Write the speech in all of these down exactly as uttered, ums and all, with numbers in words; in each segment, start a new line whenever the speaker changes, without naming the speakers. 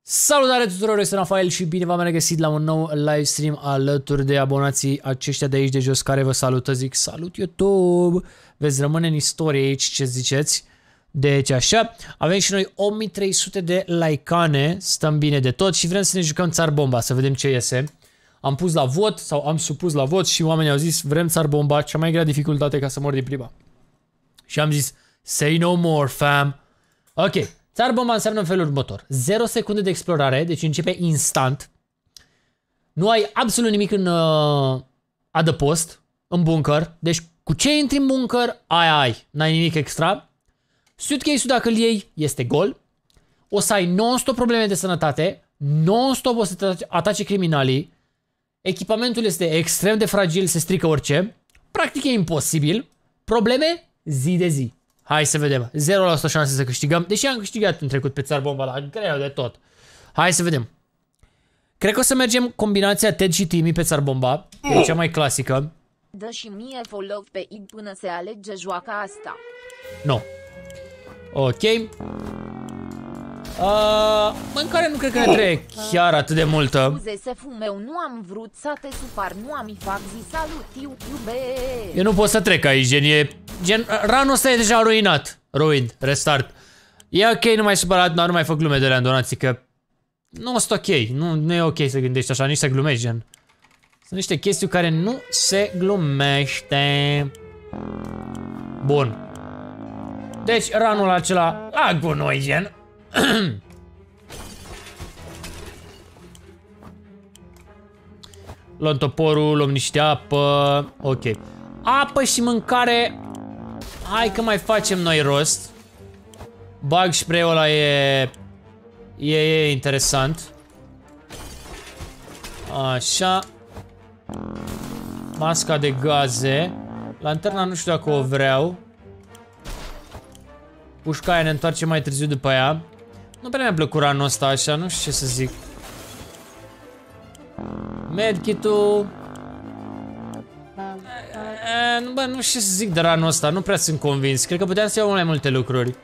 Salutare tuturor, eu sunt Rafael și bine v-am regăsit la un nou livestream alături de abonații aceștia de aici de jos care vă salută, zic salut YouTube, veți rămâne în istorie aici, ce ziceți? Deci așa, avem și noi opt mii trei sute de like-ane, stăm bine de tot și vrem să ne jucăm țar bomba, să vedem ce iese. Am pus la vot sau am supus la vot și oamenii au zis vrem țar bomba, cea mai grea dificultate ca să mor din prima. Și am zis say no more fam. Ok. Țar bomba înseamnă în felul următor. zero secunde de explorare, deci începe instant. Nu ai absolut nimic în uh, adăpost, în bunker. Deci cu ce intri în bunker, ai ai. N-ai nimic extra. Suitcase-ul dacă îl iei, este gol. O să ai non-stop probleme de sănătate. Non-stop o să te atace criminalii. Echipamentul este extrem de fragil, se strică orice. Practic e imposibil. Probleme? Zi de zi. Hai să vedem. zero la sută șanse să câștigăm. Deși am câștigat în trecut pe țar bomba la greu de tot. Hai să vedem. Cred că o să mergem combinația Ted și Timmy pe țar bomba. E cea mai clasică.
Dă și mie follow pe I G până se alege joaca asta.
Nu. Ok. Uh, mâncare nu cred că ne trebuie chiar atât de multă.
Scuze, seful meu, nu am vrut să te supar, nu am fac zi salut, iube.
Eu nu pot să trec aici, gen, e, gen, ranul ăsta e deja ruinat. Ruined, restart. E ok, nu mai supărat, dar nu mai fac glume de la donații, că nu sunt ok, nu, nu e ok să gândești așa, nici să glumești, gen. Sunt niște chestii care nu se glumește. Bun. Deci, ranul acela, la gunoi, gen. Luăm toporul, luăm niște apă. Ok. Apă și mâncare. Hai că mai facem noi rost. Bug spray-ul ăla e... e... e interesant. Așa. Masca de gaze. Lanterna nu știu dacă o vreau. Pușca aia ne întoarce mai târziu după ea. Nu prea mi-a plăcut ranul ăsta așa, nu știu ce să zic. Medkit-ul. Bă, nu știu ce să zic de ranul ăsta, nu prea sunt convins. Cred că puteam să iau mai multe lucruri.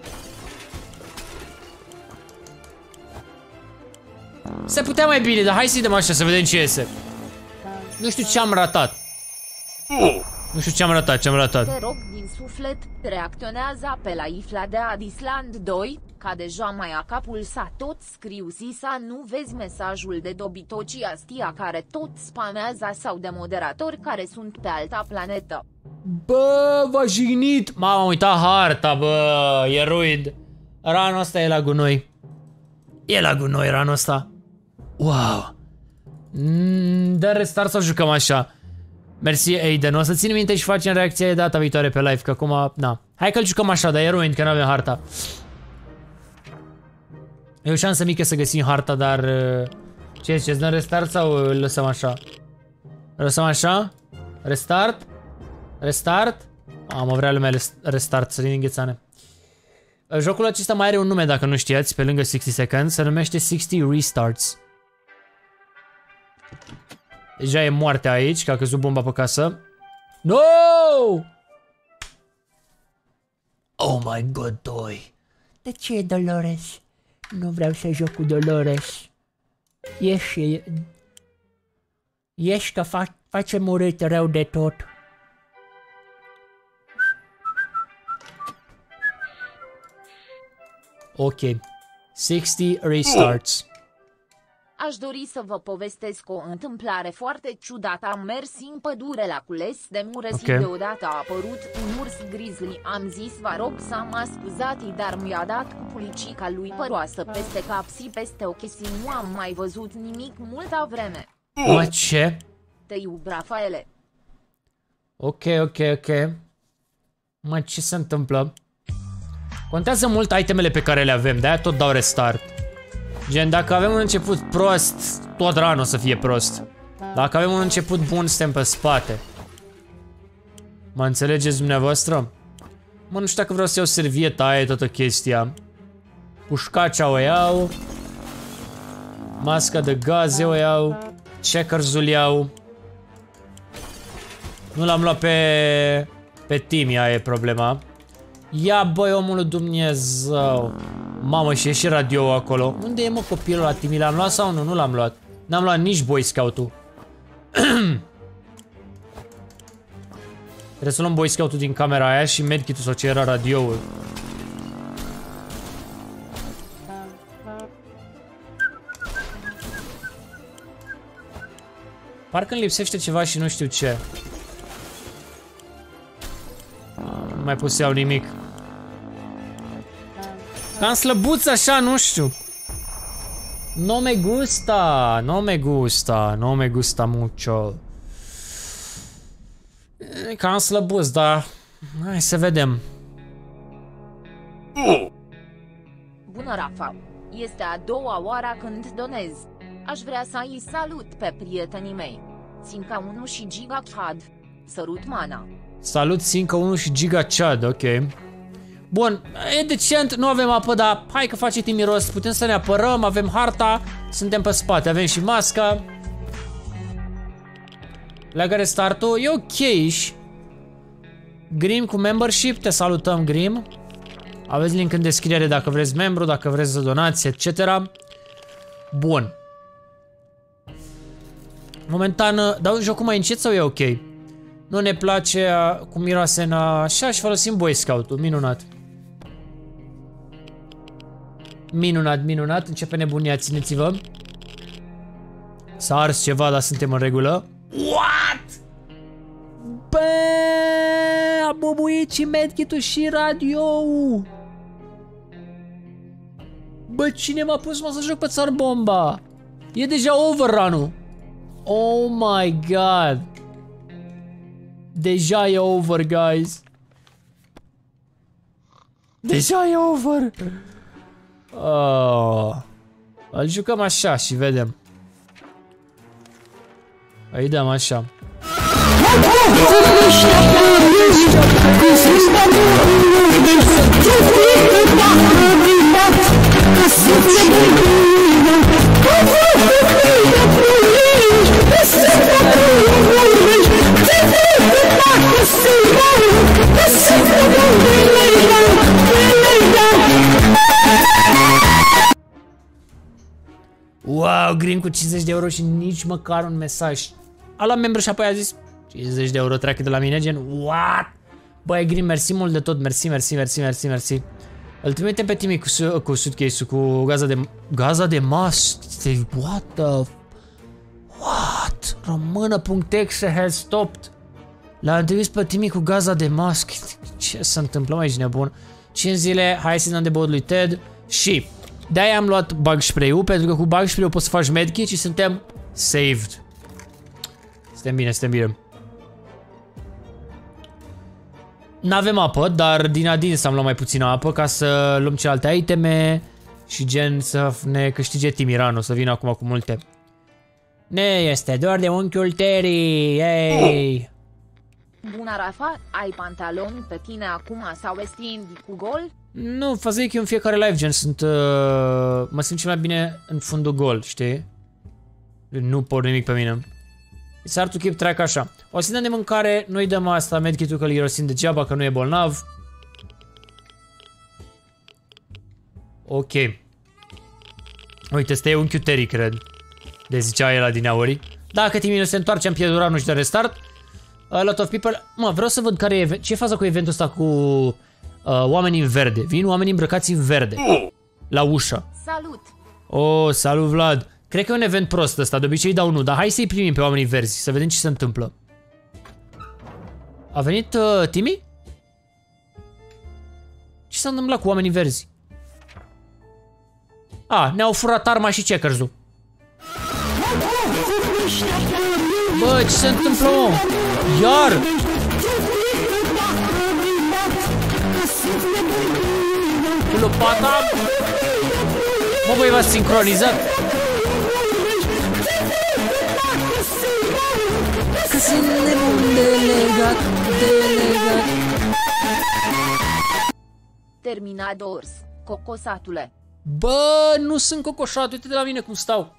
Se putea mai bine, dar hai să-i dăm așa să vedem ce iese. Nu știu ce am ratat. Nu știu ce am ratat, ce am ratat.
Te rog din suflet, reacționează pe la Ifla de Adisland doi, ca deja mai a capul sa tot scriu Sisa, nu vezi mesajul de dobitoci astia care tot spamează sau de moderatori care sunt pe alta planetă.
Bă, v-a jignit! M-am uitat harta, bă, e ruid. Ranul ăsta e la gunoi. E la gunoi ranul ăsta. Wow. Mm, dă restart sau jucăm așa? Mersi, Aiden. O să țin minte și facem reacția data viitoare pe live, că acum, na. Hai că-l jucăm așa, dar e ruined, că nu avem harta. E o șansă mică să găsim harta, dar... Ce ziceți, dăm restart sau îl lăsăm așa? Îl lăsăm așa? Restart? Restart? Am o vrea lumea restart, să din ghețane. Jocul acesta mai are un nume, dacă nu știați, pe lângă sixty seconds, se numește sixty restarts. Deja e moarte aici, că a căzut bomba pe casă. No! Oh my god, doi. De ce, Dolores? Nu vreau să joc cu Dolores. Ieși. Ieși că fa face murit rău de tot. Ok. sixty restarts.
Aș dori să vă povestesc o întâmplare foarte ciudată. Am mers în pădure la cules de mure și deodată a apărut un urs grizzly. Am zis vă rog să mă scuzați, dar mi-a dat cu pulicica lui păroasă peste cap și peste ochi și nu am mai văzut nimic multă vreme.
Mă, ce?
Te iub, Rafaele.
Ok, ok, ok. Mă, ce se întâmplă? Contează mult itemele pe care le avem, de-aia tot dau restart. Gen, dacă avem un început prost, tot ranul o să fie prost. Dacă avem un început bun, suntem pe spate. Mă înțelegeți dumneavoastră? Mă, nu știu dacă vreau să iau servieta aia, e toată chestia. Pușcacea o iau. Masca de gaze o iau. Checkers-ul iau. Nu l-am luat pe... pe Timmy, aia e problema. Ia, băi, omul lui Dumnezeu. Mamă, și e și radio acolo. Unde e, mă, copilul ăla, Timi? L-am luat sau nu? Nu l-am luat. N-am luat nici Boy Scout-ul. Trebuie să luăm Boy Scout-ul din camera aia și medkit-ul sau ce era radioul. Parcă îmi lipsește ceva și nu știu ce. Nu mai pot să iau nimic. Cam slăbuț așa, nu știu. No me gusta, no me gusta, no me gusta mucho. E cam slăbuț, dar hai să vedem.
Bună, Rafa. Este a doua oară când donez. Aș vrea să-i salut pe prietenii mei. Ținca unu și Giga Chad. Sărut mana.
Salut Ținca unu și Giga Chad, ok. Bun, e decent, nu avem apă, dar hai că face Timi rost. Putem să ne apărăm, avem harta, suntem pe spate, avem și masca. Leagă restartul, e ok-ish. Grim cu membership, te salutăm Grim. Aveți link în descriere dacă vreți membru, dacă vreți să donați, et cetera. Bun. Momentan, dau jocul mai încet sau e ok? Nu ne place cum miroase în așa și folosim Boy Scout-ul, minunat. Minunat, minunat, începe nebunia, țineți-vă. S-a ars ceva, dar suntem în regulă. What? Bă, am mumuit și medkit-ul și radio-ul. Bă, cine m-a pus mă să joc pe țar bomba? E deja overrun-ul. Oh my god. Deja e over, guys. Deja e over. Oh. Îl jucăm așa și vedem. Îi dăm așa. Wow, Green cu cincizeci de euro și nici măcar un mesaj. A luat membru și apoi a zis cincizeci de euro treacă de la mine, gen what? Băi, Green, mersi mult de tot, mersi, mersi, mersi, mersi, mersi. Îl trimitem pe Timi cu, cu suitcase-ul, cu gaza de gaza de mask. What the What? Română.exe has stopped. L-a trimis pe Timi cu gaza de mask. Ce se întâmplă, mai ești nebun? cinci zile, hai să dăm de băut lui Ted. Și de-aia am luat bug spray-ul, pentru că cu bug spray-ul poți să faci medkit și suntem saved. Suntem bine, suntem bine. N-avem apă, dar din adins am luat mai puțină apă ca să luăm celelalte iteme și gen să ne câștige Timirano, să vină acum cu multe. Ne este doar de unchiul Terry, yay!
Bună, Rafa, ai pantaloni pe tine acum sau esti cu gol?
Nu, faza e că eu în fiecare live gen sunt, uh, mă simt cel mai bine în fundul gol, știi? Nu por nimic pe mine. It's hard to keep track așa. O să dăm de mâncare, noi dăm asta, medkit-ul că îl irosim degeaba, că nu e bolnav. Ok. Uite, ăsta e unchiul Terry, cred. De zicea el adineauri. Dacă Timi nu se întoarce, am pierdut nu și de restart. A lot of people. Mă, vreau să văd care e, ce e faza cu eventul ăsta cu uh, oamenii în verde. Vin oamenii îmbrăcați în verde. La ușă.
Salut!
Oh, salut Vlad. Cred că e un event prost ăsta, de obicei dau nu, dar hai să-i primim pe oamenii verzi, să vedem ce se întâmplă. A venit uh, Timi? Ce s-a întâmplat cu oamenii verzi? A, ne-au furat arma și checkers-ul. Bă, ce se întâmplă, mă? Iar! Cu lopata? Mă, băi, v-ați sincronizat? Că sunt nebun de legat, de legat.
Terminadors, cocosatule.
Bă, nu sunt cocoșat, uite de la mine cum stau.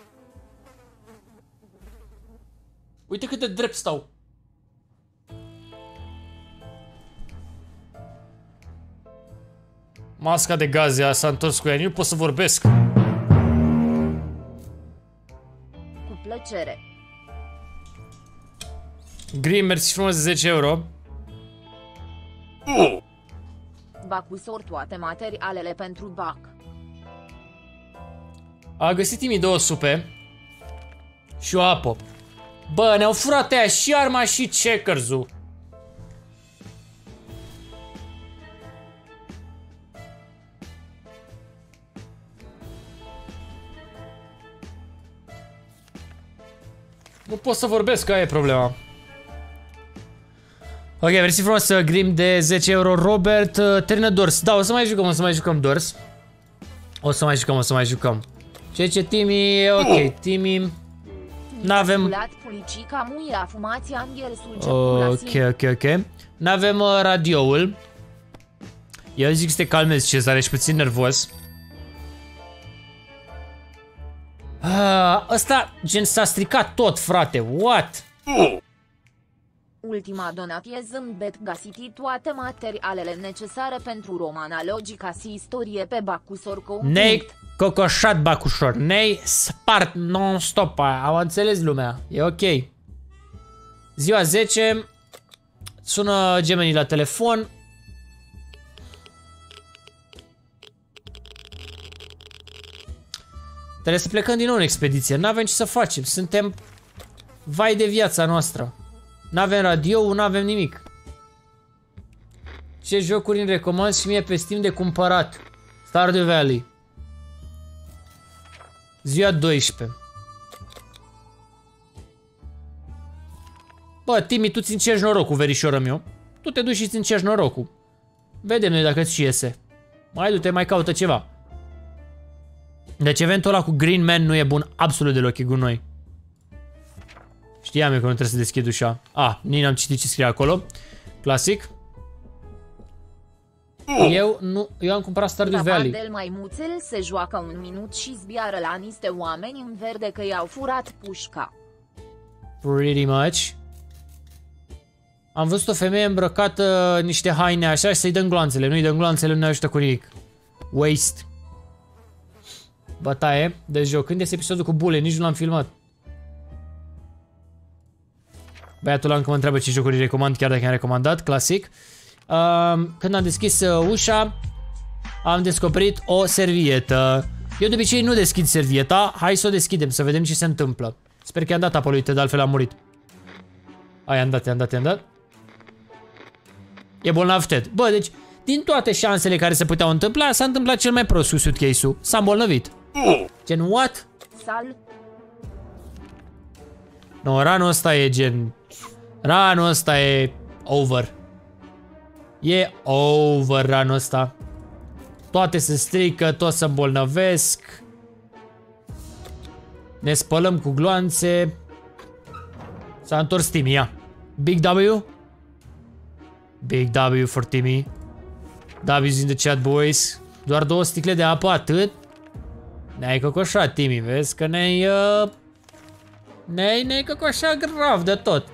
Uite cât de drept stau. Masca de gaze s-a întors cu ea, nu pot să vorbesc.
Cu plăcere.
Grim, mersi frumos de zece euro.
Bacusor toate materialele pentru bac.
A găsit Timi două supe și o apă. Bă, ne-au furat aia și arma și checkers-ul. Nu pot să vorbesc, aia e problema. Ok, mersi frumos, Grim de zece euro. Robert, uh, termină Dors. Da, o să mai jucăm, o să mai jucăm Dors. O să mai jucăm, o să mai jucăm. Ce ce Timi e ok, Timi. N-avem... Ok, ok, ok. N-avem uh, radioul. Eu zic să te calmezi, Cezar, ești puțin nervos. Ah, ăsta, gen, s-a stricat tot, frate, what?
Ultima donație zâmbet găsiti toate materialele necesare pentru romana logica și istorie pe Bacusor.
Nei cocoșat Bacusor, nei spart non-stop, am înțeles lumea, e ok. Ziua zece, sună gemenii la telefon. Trebuie să plecăm din nou în expediție, n-avem ce să facem, suntem vai de viața noastră. N-avem radio, n-avem nimic. Ce jocuri îmi recomand și mie pe Steam de cumpărat? Stardew Valley. Ziua doisprezece. Bă, Timi, tu ți încerci norocul, verișoră meu. Tu te duci și ți încerci norocul. Vedem noi dacă ți iese. Mai du-te, mai caută ceva. Deci eventul ăla cu Green Man nu e bun absolut deloc, e gunoi. Știam eu că nu trebuie să deschid ușa. Ah, nici n-am citit ce scrie acolo. Clasic. Eu nu, eu am cumpărat Stardew Valley.
Del maimuțel se joacă un minut și zbiară la niște oameni în verde că i-au furat pușca.
Pretty much. Am văzut o femeie îmbrăcată în niște haine așa și să-i dăm gloanțele. Nu-i dăm gloanțele, nu ne ajută cu nimic. Waste. Bătaie de joc. Când este episodul cu bule? Nici nu l-am filmat. Băiatul ăla încă mă întreabă ce jocuri recomand, chiar dacă am recomandat, clasic. Uh, când am deschis uh, ușa, am descoperit o servietă. Eu de obicei nu deschid servieta, hai să o deschidem, să vedem ce se întâmplă. Sper că i-am dat apă lui Ted, altfel a murit. Ai, i-am dat, i-am dat, i-am dat. E bolnav Ted. Bă, deci, din toate șansele care se puteau întâmpla, s-a întâmplat cel mai prost cu suitcase-ul. S-a îmbolnăvit. Gen, what?
Sal.
No, ranul ăsta e gen... Ranul ăsta e over. E over ranul ăsta. Toate se strică, toți se îmbolnăvesc. Ne spălăm cu gloanțe. S-a întors Timmy, ia. Big W? Big W for Timmy. W's in the chat, boys. Doar două sticle de apă, atât? Ne-ai cocoșat, Timmy, vezi că ne-ai... Uh... Ne-ai ne cocoșat grav de tot.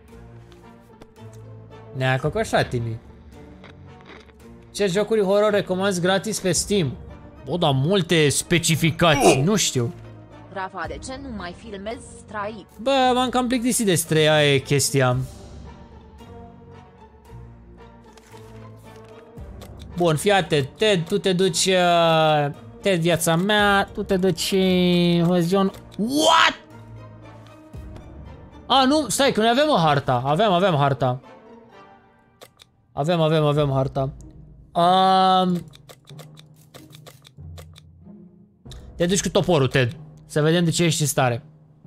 Ne-a cocoșat, Timmy. Ce jocuri horror recomanzi gratis pe Steam? Bă, dar multe specificații, nu știu.
Rafa, de ce nu mai filmezi Stray?
Bă, m-am cam plictisit de Stray, aia e chestia. Bun, fii atent, Ted, tu te duci... Uh, Ted, viața mea, tu te duci... Uh, What? A, nu, stai, că noi avem o harta. Avem, avem harta. Avem, avem, avem harta. Um... Te duci cu toporul, Ted. Să vedem de ce ești în stare.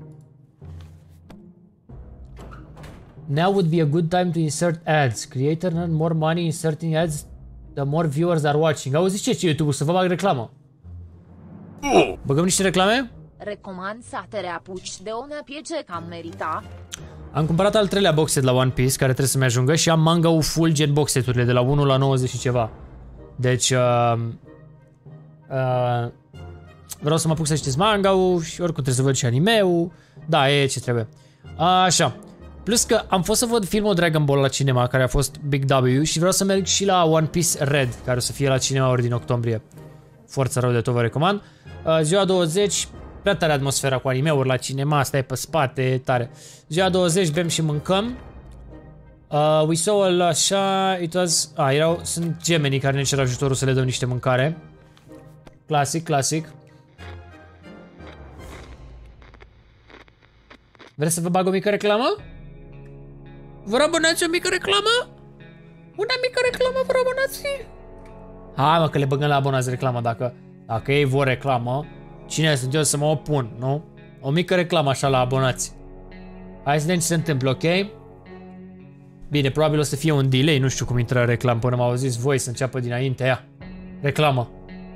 Now would be a good time to insert ads. Creator earn more money inserting ads the more viewers are watching. Auzi ce ce YouTube-ul? Să vă bag reclamă. Băgăm niște reclame?
Recomand să te reapuci de o nepiece că am merita.
Am cumpărat al treilea box set la One Piece, care trebuie să-mi ajungă, și am manga-ul full gen box set-urile, de la unu la nouăzeci și ceva. Deci, uh, uh, vreau să mă apuc să citesc manga-ul și oricum trebuie să văd și anime-ul. Da, e ce trebuie. Așa. Plus că am fost să văd filmul Dragon Ball la cinema, care a fost Big W, și vreau să merg și la One Piece Red, care o să fie la cinema ori din octombrie. Forța rău de tot vă recomand. Uh, ziua douăzeci, prea tare atmosfera cu anime-uri la cinema, stai pe spate, tare. Ziua douăzeci bem și mâncăm. Uh, we saw all așa, it was... Ah, erau, sunt gemenii care ne cer ajutorul să le dăm niște mâncare. Clasic, clasic. Vreți să vă bag o mică reclamă? Vă abonați o mică reclamă? Una mică reclamă, vă abonați? Hai mă, că le băgăm la abonați reclamă, dacă, dacă ei vor reclamă. Cine sunt eu să mă opun, nu? O mică reclamă așa la abonați. Hai să vedem ce se întâmplă, ok? Bine, probabil o să fie un delay, nu știu cum intră reclamă până m-au zis voi să înceapă dinainte. Ia, reclamă.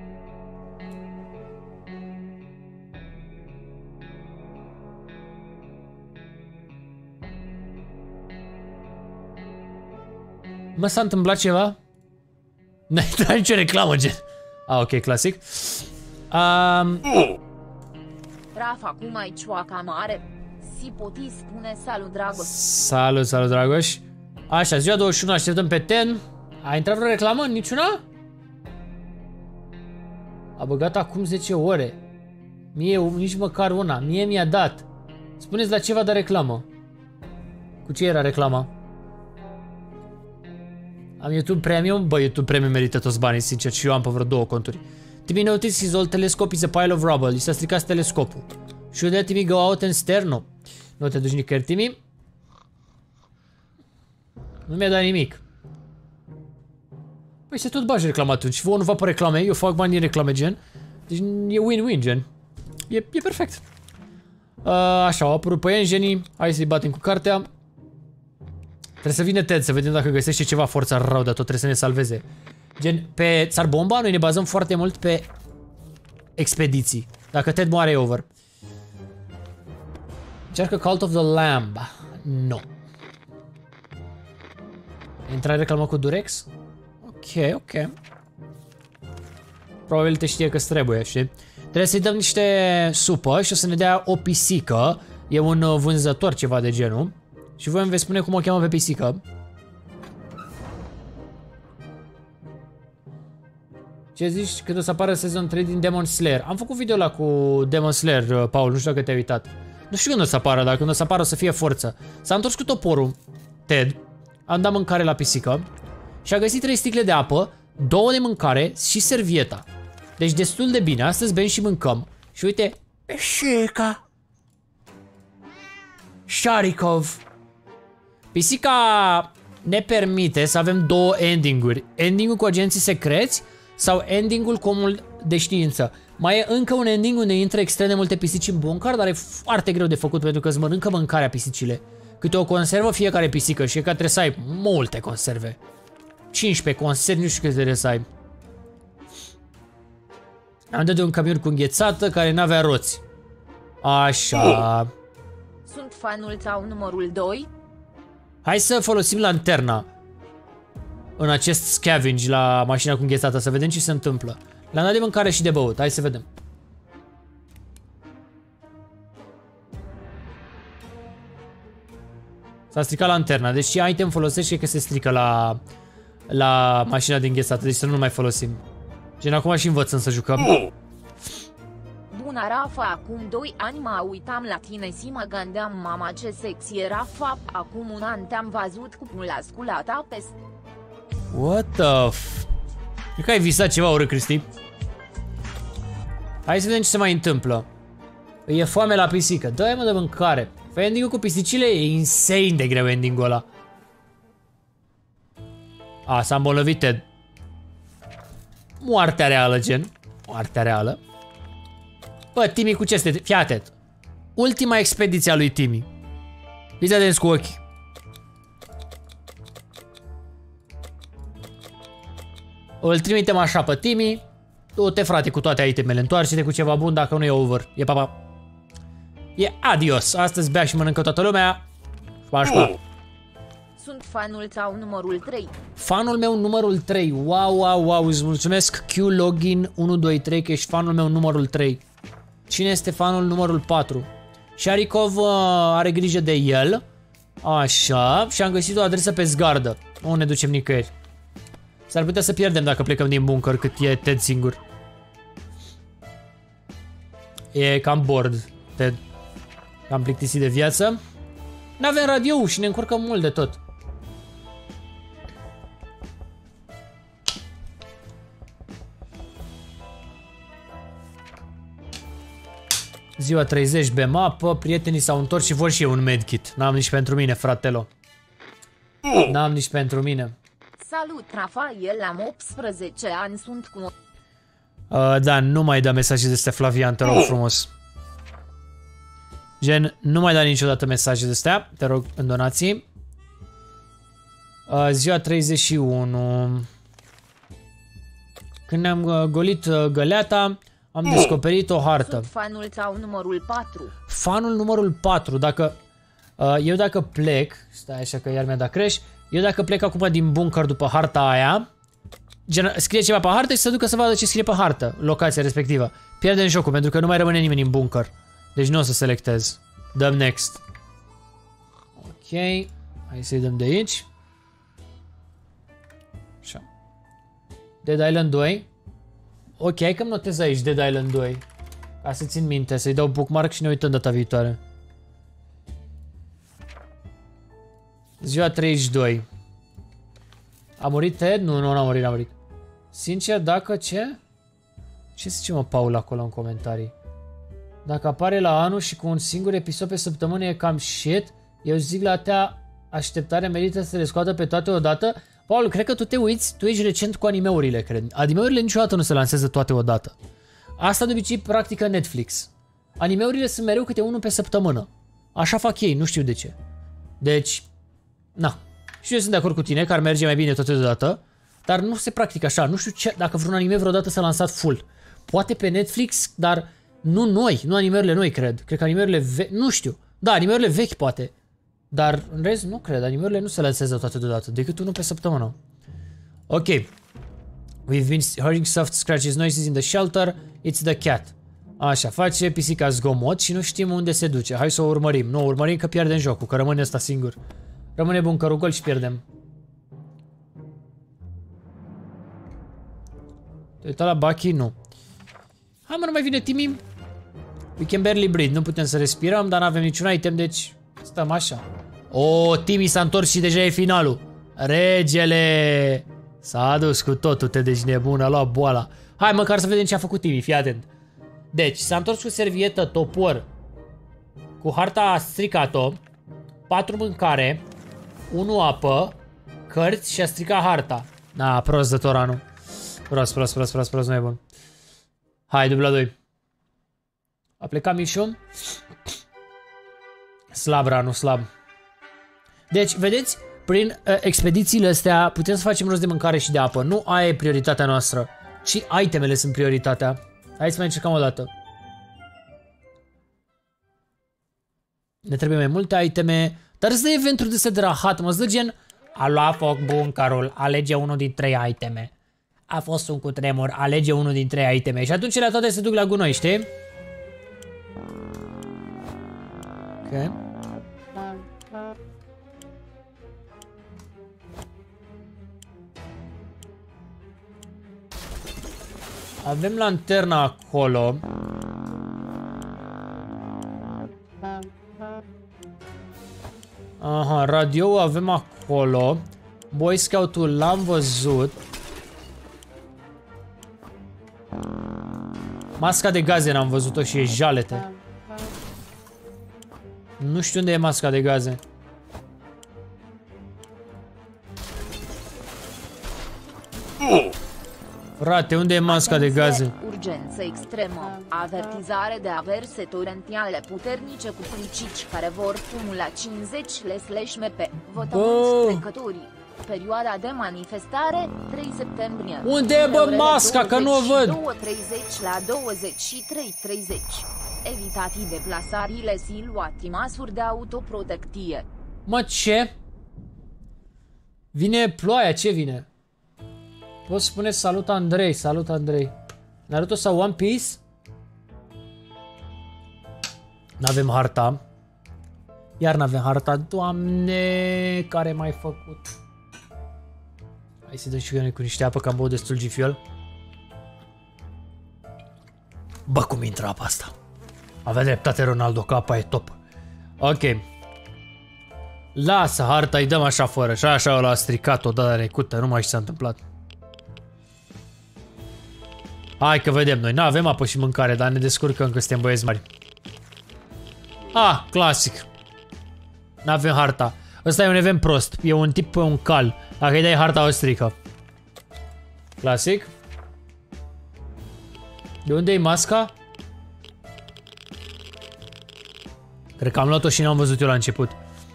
Mă, s-a întâmplat ceva? N-ai dat nicio reclamă, gen. Ah, ok, clasic. Um...
Rafa, cum ai cioaca mare? Si poti spune salut, Dragoș.
Salut, salut, Dragoș. Așa, ziua douăzeci și unu așteptăm pe ten. A intrat vreo reclamă? Niciuna? A băgat acum zece ore. Mie, nici măcar una. Mie mi-a dat. Spuneți la ce va da reclamă. Cu ce era reclama? Am YouTube Premium? Bă, YouTube Premium merită toți banii, sincer, și eu am pe vreo două conturi. Timmy notice his old telescope is a pile of rubble. I s-a stricat telescopul. Should that Timmy go out and stare? No. Nu te duci nicăieri, Timmy. Nu mi-a dat nimic. Păi se tot bagi reclama atunci. Vouă nu va pe reclame, eu fac bani din reclame, gen. Deci e win-win, gen. E, e perfect. Uh, așa, au apărut pe engenii. Hai să-i batem cu cartea. Trebuie să vină Ted să vedem dacă găsește ceva forța rău, dar tot trebuie să ne salveze. Gen, pe țar bomba noi ne bazăm foarte mult pe expediții. Dacă Ted moare, e over. Încearcă Cult of the Lamb. No. Intra reclamă cu Durex? Ok, ok. Probabil te știe că-ți trebuie, știi? Trebuie să-i dăm niște supă și o să ne dea o pisică. E un vânzător, ceva de genul. Și voi îmi veți spune cum o cheamă pe pisică. Ce zici când o să apară sezon trei din Demon Slayer? Am făcut video ăla cu Demon Slayer, Paul, nu știu dacă te-ai uitat. Nu știu când o să apară, dar când o să apară o să fie forță. S-a întors cu toporul, Ted. Am dat mâncare la pisică. Și a găsit trei sticle de apă, două de mâncare și servieta. Deci destul de bine, astăzi bem și mâncăm. Și uite, pisica Sharikov. Pisica ne permite să avem două ending-uri. Ending-ul cu agenții secreți sau ending-ul cu omul de știință. Mai e încă un ending unde intră extrem de multe pisici în bunker, dar e foarte greu de făcut pentru că îți mănâncă mâncarea pisicile. Câte o conservă fiecare pisică și e că trebuie să ai multe conserve. cincisprezece conserve, nu știu câte trebuie să ai. Am dat de un camion cu înghețată care n-avea roți. Așa.
Sunt fanul sau numărul doi?
Hai să folosim lanterna în acest scavenge la mașina cu înghețată, să vedem ce se întâmplă. Le-am dat de mâncare și de băut, hai să vedem. S-a stricat lanterna, deci ce item folosește că se strică la, la mașina de înghețată, deci să nu mai folosim. Gen, acum și învățăm să jucăm.
Bună, Rafa, acum doi ani mă uitam la tine și mă gândeam, mama, ce sexy e Rafa. Acum un an te-am văzut cu musculata pe...
What the f... Cred că ai visat ceva, urât, Cristi. Hai să vedem ce se mai întâmplă. E foame la pisică, dă-i mă de mâncare. Fă ending-ul cu pisicile, e insane de greu ending-ul ăla. A, s-a îmbolnăvit Ted. Moartea reală, gen. Moartea reală. Bă, Timmy, cu ce este? Fii atent. Ultima expediție a lui Timmy. Fiți atenți cu ochii. Îl trimitem așa pe Timmy. Du-te, frate, cu toate itemele. Întoarce-te cu ceva bun, dacă nu e over. E papa. E adios. Astăzi bea și mănâncă toată lumea. Pa.
Sunt fanul sau numărul trei.
Fanul meu numărul trei. Wow, wow, wow. Îți mulțumesc Q Login unu doi trei că ești fanul meu numărul trei. Cine este fanul numărul patru? Sharikov uh, are grijă de el. Așa, și am găsit o adresă pe zgardă. Nu ne ducem nicăieri. S-ar putea să pierdem dacă plecăm din bunker cât e Ted singur. E cam bored, Ted. Cam plictisit de viață. N-avem radio și ne încurcăm mult de tot. Ziua treizeci pe mapă, prietenii s-au întors și vor și eu un medkit. N-am nici pentru mine, fratelo. N-am nici pentru mine.
Salut, Rafael, am optsprezece ani, sunt cu...
Uh, da, nu mai da mesaje de astea, Flavian, te rog frumos. Gen, nu mai da niciodată mesaje de astea, te rog, în donații. Uh, ziua treizeci și unu. Când ne-am uh, golit uh, găleata, am descoperit o hartă.
Sunt fanul sau numărul patru.
Fanul numărul patru, dacă... Uh, eu dacă plec, stai așa că iar mi-a dat crash, eu dacă plec acum din bunker după harta aia, gen, scrie ceva pe hartă și se ducă să vadă ce scrie pe hartă, locația respectivă. Pierdem jocul pentru că nu mai rămâne nimeni în bunker. Deci nu o să selectez. Dăm next. Ok, hai să-i dăm de aici. Așa. Dead Island doi. Ok, hai că-mi notez aici Dead Island doi. Ca să țin minte, să-i dau bookmark și ne uităm data viitoare. Ziua treizeci și doi. A murit Ted? Nu, nu, n-a murit, n-a murit. Sincer, dacă ce? Ce zice mă Paul acolo în comentarii? Dacă apare la anul și cu un singur episod pe săptămână e cam shit, eu zic la atea așteptare merită să le scoată pe toate odată. Paul, cred că tu te uiți, tu ești recent cu animeurile, cred. Animeurile niciodată nu se lansează toate odată. Asta de obicei practică Netflix. Animeurile sunt mereu câte unul pe săptămână. Așa fac ei, nu știu de ce. Deci, na. Și eu sunt de acord cu tine că ar merge mai bine toate deodată, dar nu se practică așa. Nu știu ce, dacă vreun anime vreodată s-a lansat full. Poate pe Netflix, dar nu noi, nu animeurile noi, cred. Cred că animeurile vechi, nu știu. Da, animeurile vechi poate. Dar în rest nu cred, animeurile nu se lansează toate deodată, decât unul pe săptămână. Ok. We've been hearing soft scratches noises in the shelter. It's the cat. Așa, face pisica zgomot și nu știm unde se duce. Hai să o urmărim. Nu, o urmărim că pierdem jocul, că rămâne ăsta singur. Rămâne bunkerul gol și pierdem. Te uita la Bucky? Nu. Hai mă, nu mai vine Timmy? We can barely breathe. Nu putem să respirăm, dar nu avem niciun item, deci stăm așa. O, Timmy s-a întors și deja e finalul. Regele! S-a adus cu totul, te deci nebun, a luat boala. Hai măcar să vedem ce a făcut Timmy, fii atent. Deci, s-a întors cu servietă, topor, cu harta stricat-o, patru mâncare, unu apă, cărți și a stricat harta. Na, prost de Toranu. Prost, prost, prost, prost, prost, nu e bun. Hai, dubla doi. A plecat Mișu. Slab, Ranu, slab. Deci, vedeți, prin uh, expedițiile astea putem să facem rost de mâncare și de apă. Nu aia e prioritatea noastră, ci itemele sunt prioritatea. Hai să mai încercăm o dată. Ne trebuie mai multe iteme. Dar îți dă eventuri de se de rahat, mă, îți dă gen a luat foc bunkerul, alege unul din trei iteme. A fost un cutremur, alege unul din trei iteme. Și atunci ele toate se duc la gunoi, știi? Ok. Avem lanterna acolo. Aha, radio avem acolo. Boy Scout-ul l-am văzut. Masca de gaze n-am văzut-o și e jalete. Nu știu unde e masca de gaze. Frate, unde e masca de gaze?
Urgență extremă. Avertizare de averse torentiale puternice cu pricici care vor cumula cincizeci slash M P. Votăm trecătorii. Perioada de manifestare trei septembrie.
Unde e bă masca, că nu o văd?
două treizeci la douăzeci și trei treizeci. Evitați deplasările și luați măsuri de autoprotecție.
Mă, ce? Vine ploaia, ce vine? Poți spune salut Andrei, salut Andrei. Naruto sau One Piece? N-avem harta. Iar n-avem harta. Doamne, care m-ai făcut? Hai să dăm și eu cu niște apă, că am băut destul G-Fuel. Bă, cum intră apa asta? Avea dreptate Ronaldo, că apa e top. Ok. Lasă harta, îi dăm așa fără. Și așa ăla a stricat-o data trecută, nu mai știu ce s-a întâmplat. Hai că vedem noi. N-avem apă și mâncare, dar ne descurcăm că suntem băieți mari. Ah, clasic. N-avem harta. Ăsta e un event prost. E un tip pe un cal. Dacă îi dai harta, o strică. Clasic. De unde e masca? Cred că am luat-o și n-am văzut eu la început.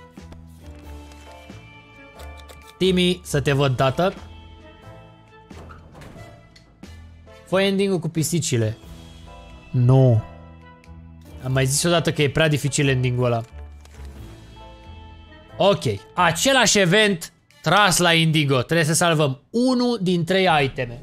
Timi, să te văd dată. Fă ending-ul cu pisicile. Nu. Am mai zis odată că e prea dificil ending-ul ăla. Ok. Același event tras la Indigo. Trebuie să salvăm unul din trei iteme.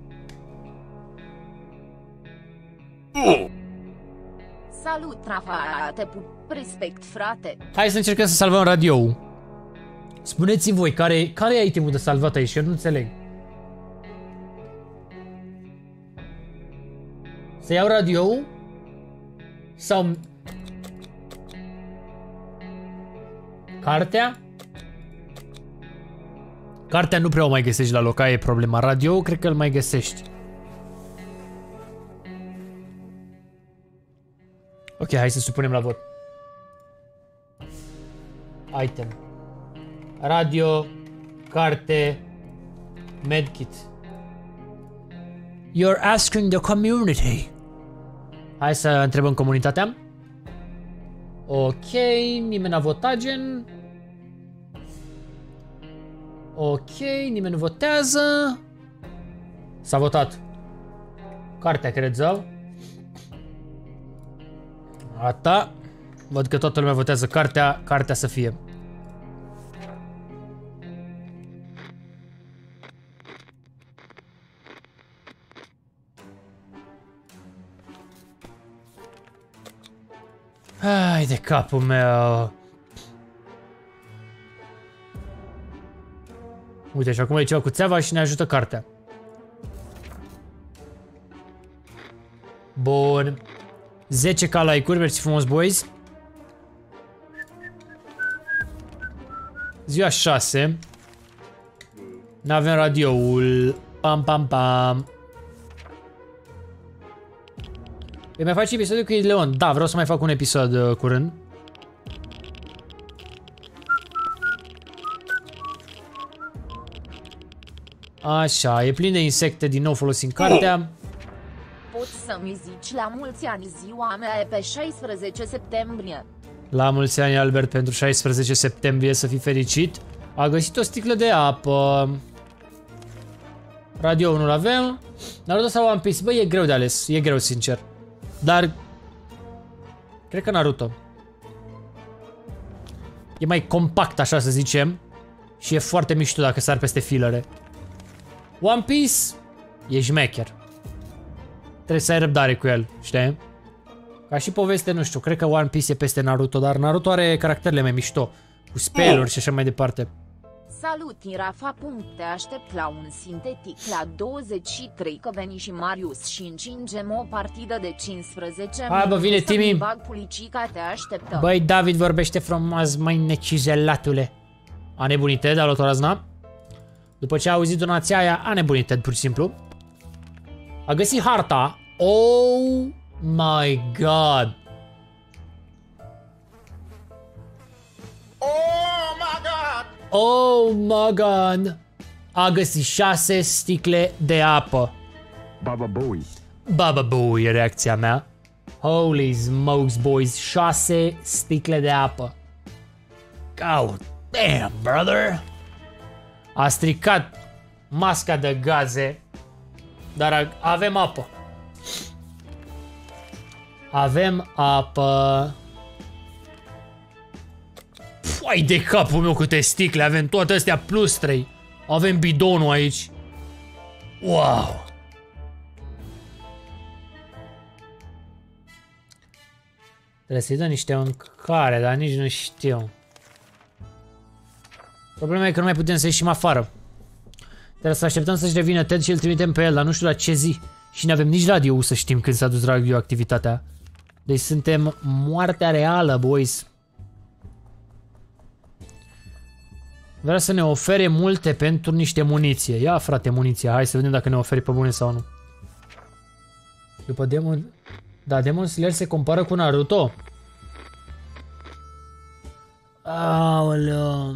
Salut, Rafa, te pup, respect, frate.
Hai să încercăm să salvăm radio-ul. Spuneți-mi voi, care, care e itemul de salvat aici? Eu nu înțeleg. Să iau radio-ul? Sau... Cartea? Cartea nu prea o mai găsești la loc, aia e problema. Radio-ul cred că îl mai găsești. Ok, hai să supunem la vot. Item. Radio, carte, medkit. You're asking the community. Hai să întrebăm comunitatea. Ok, nimeni n-a votat, gen. Ok, nimeni nu votează. S-a votat. Cartea, cred, zău. Ata. Văd că toată lumea votează cartea, cartea să fie. Hai de capul meu. Uite, și acum e ceva cu țeava și ne ajută cartea. Bun. zece K like-uri, mersi frumos, boys. Ziua șase. N-avem radioul. Pam, pam, pam. Îi mai faci episodul cu Leon? Da, vreau să mai fac un episod uh, curând. Așa, e plin de insecte, din nou folosim cartea.
Poți să-mi zici la mulți ani, ziua mea e pe șaisprezece septembrie.
La mulți ani, Albert, pentru șaisprezece septembrie, să fii fericit. A găsit o sticlă de apă. Radio nu-l avem. Naruto sau One Piece? Băi, e greu de ales, e greu, sincer. Dar cred că Naruto. E mai compact, așa să zicem. Și e foarte mișto dacă sar peste filere. One Piece e șmecher. Trebuie să ai răbdare cu el, știi? Ca și poveste, nu știu, cred că One Piece e peste Naruto, dar Naruto are caracterele mai mișto. Cu spell-uri și așa mai departe.
Salut, Irafa. Te aștept la un sintetic la douăzeci și trei, că veni și Marius și încingem o partidă de cincisprezece.
Hai bă, vine Timi.
Bag pulicica, te așteptăm.
Băi, David vorbește frumos, măi necizelatule. A nebunit Ted, a luat o razna. După ce a auzit donația aia, a nebunit Ted, pur și simplu. A găsit harta. Oh my god.
Oh my god!
Oh my god. A găsit șase sticle de apă.
Baba Bowie.
Baba Bowie e reacția mea. Holy smokes, boys. șase sticle de apă. God damn, brother. A stricat masca de gaze. Dar avem apă. Avem apă. Păi de capul meu câte sticle. Avem toate astea plus trei. Avem bidonul aici. Wow. Trebuie să-i dă niște mâncare, dar nici nu știu. Problema e că nu mai putem să ieșim afară. Trebuie să așteptăm să-și revină Ted și îl trimitem pe el, dar nu știu la ce zi. Și nu avem nici radio să știm când s-a dus radioactivitatea. Deci suntem moartea reală, boys. Vrea să ne ofere multe pentru niște muniție. Ia, frate, muniție. Hai să vedem dacă ne oferi pe bune sau nu. După Demon... Da, Demon Slayer se compară cu Naruto? Aoleu.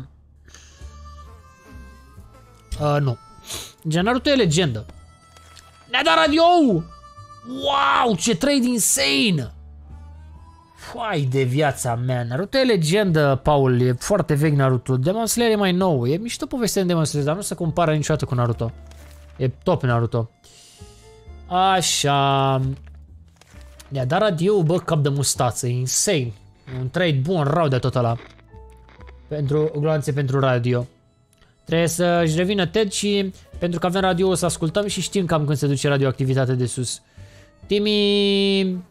Uh, nu. Gen, Naruto e legendă. Ne-a dat radio! Wow, ce trade insane! Fai de viața mea. Naruto e legendă, Paul. E foarte vechi Naruto. Demon Slayer e mai nou. E mișto povestea în Demon Slayer, dar nu se compară niciodată cu Naruto. E top Naruto. Așa. Ne-a dat radio, bă, cap de mustață. E insane. Un trade bun, rău de tot ăla. Pentru gloanțe pentru radio. Trebuie să-și revină Ted și pentru că avem radio o să ascultăm și știm cam când se duce radioactivitatea de sus. Timmy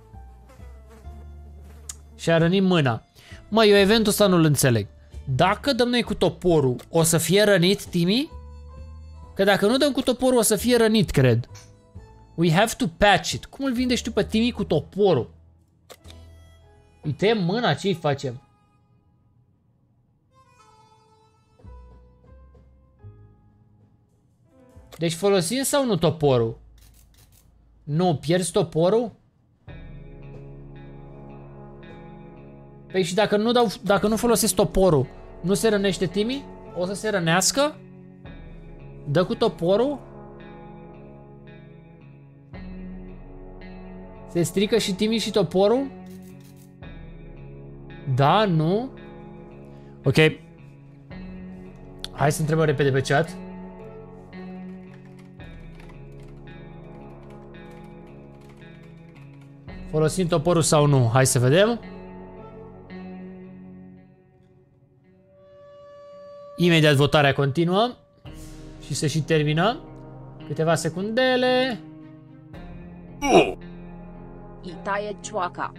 și-a rănit mâna. Mă, eu eventul ăsta nu-l înțeleg. Dacă dăm noi cu toporul, o să fie rănit Timmy? Că dacă nu dăm cu toporul, o să fie rănit, cred. We have to patch it. Cum îl vindești tu pe Timmy cu toporul? Îi tăiem mâna, ce-i facem? Deci folosim sau nu toporul? Nu, pierzi toporul? Păi și dacă nu, dau, dacă nu folosesc toporul, nu se rănește Timmy? O să se rănească? Dă cu toporul? Se strică și Timmy și toporul? Da, nu? Ok. Hai să întrebăm repede pe chat. Folosim toporul sau nu? Hai să vedem. Imediat votarea continuă. Și se și termină. Câteva secundele.
Îi taie cioaca.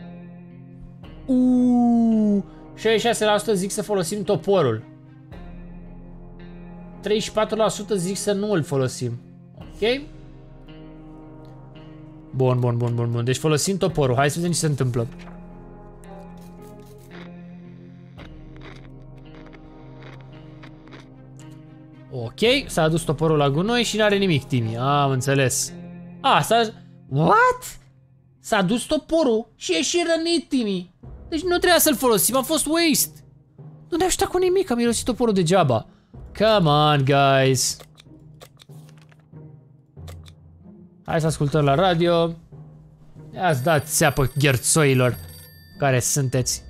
Uuuu, șaizeci și șase la sută zic să folosim toporul. treizeci și patru la sută zic să nu îl folosim. Ok? Bun, bun, bun, bun, bun. Deci folosim toporul. Hai să vedem ce se întâmplă. Ok, s-a adus toporul la gunoi și n-are nimic Timmy. Am înțeles. A, s-a... What? S-a dus toporul și e și rănit Timmy. Deci nu trebuia să-l folosim, a fost waste. Nu ne-a ajutat cu nimic, am mirosit toporul degeaba. Come on, guys. Hai să ascultăm la radio. Ia-ți dați seapă gherțoilor care sunteți.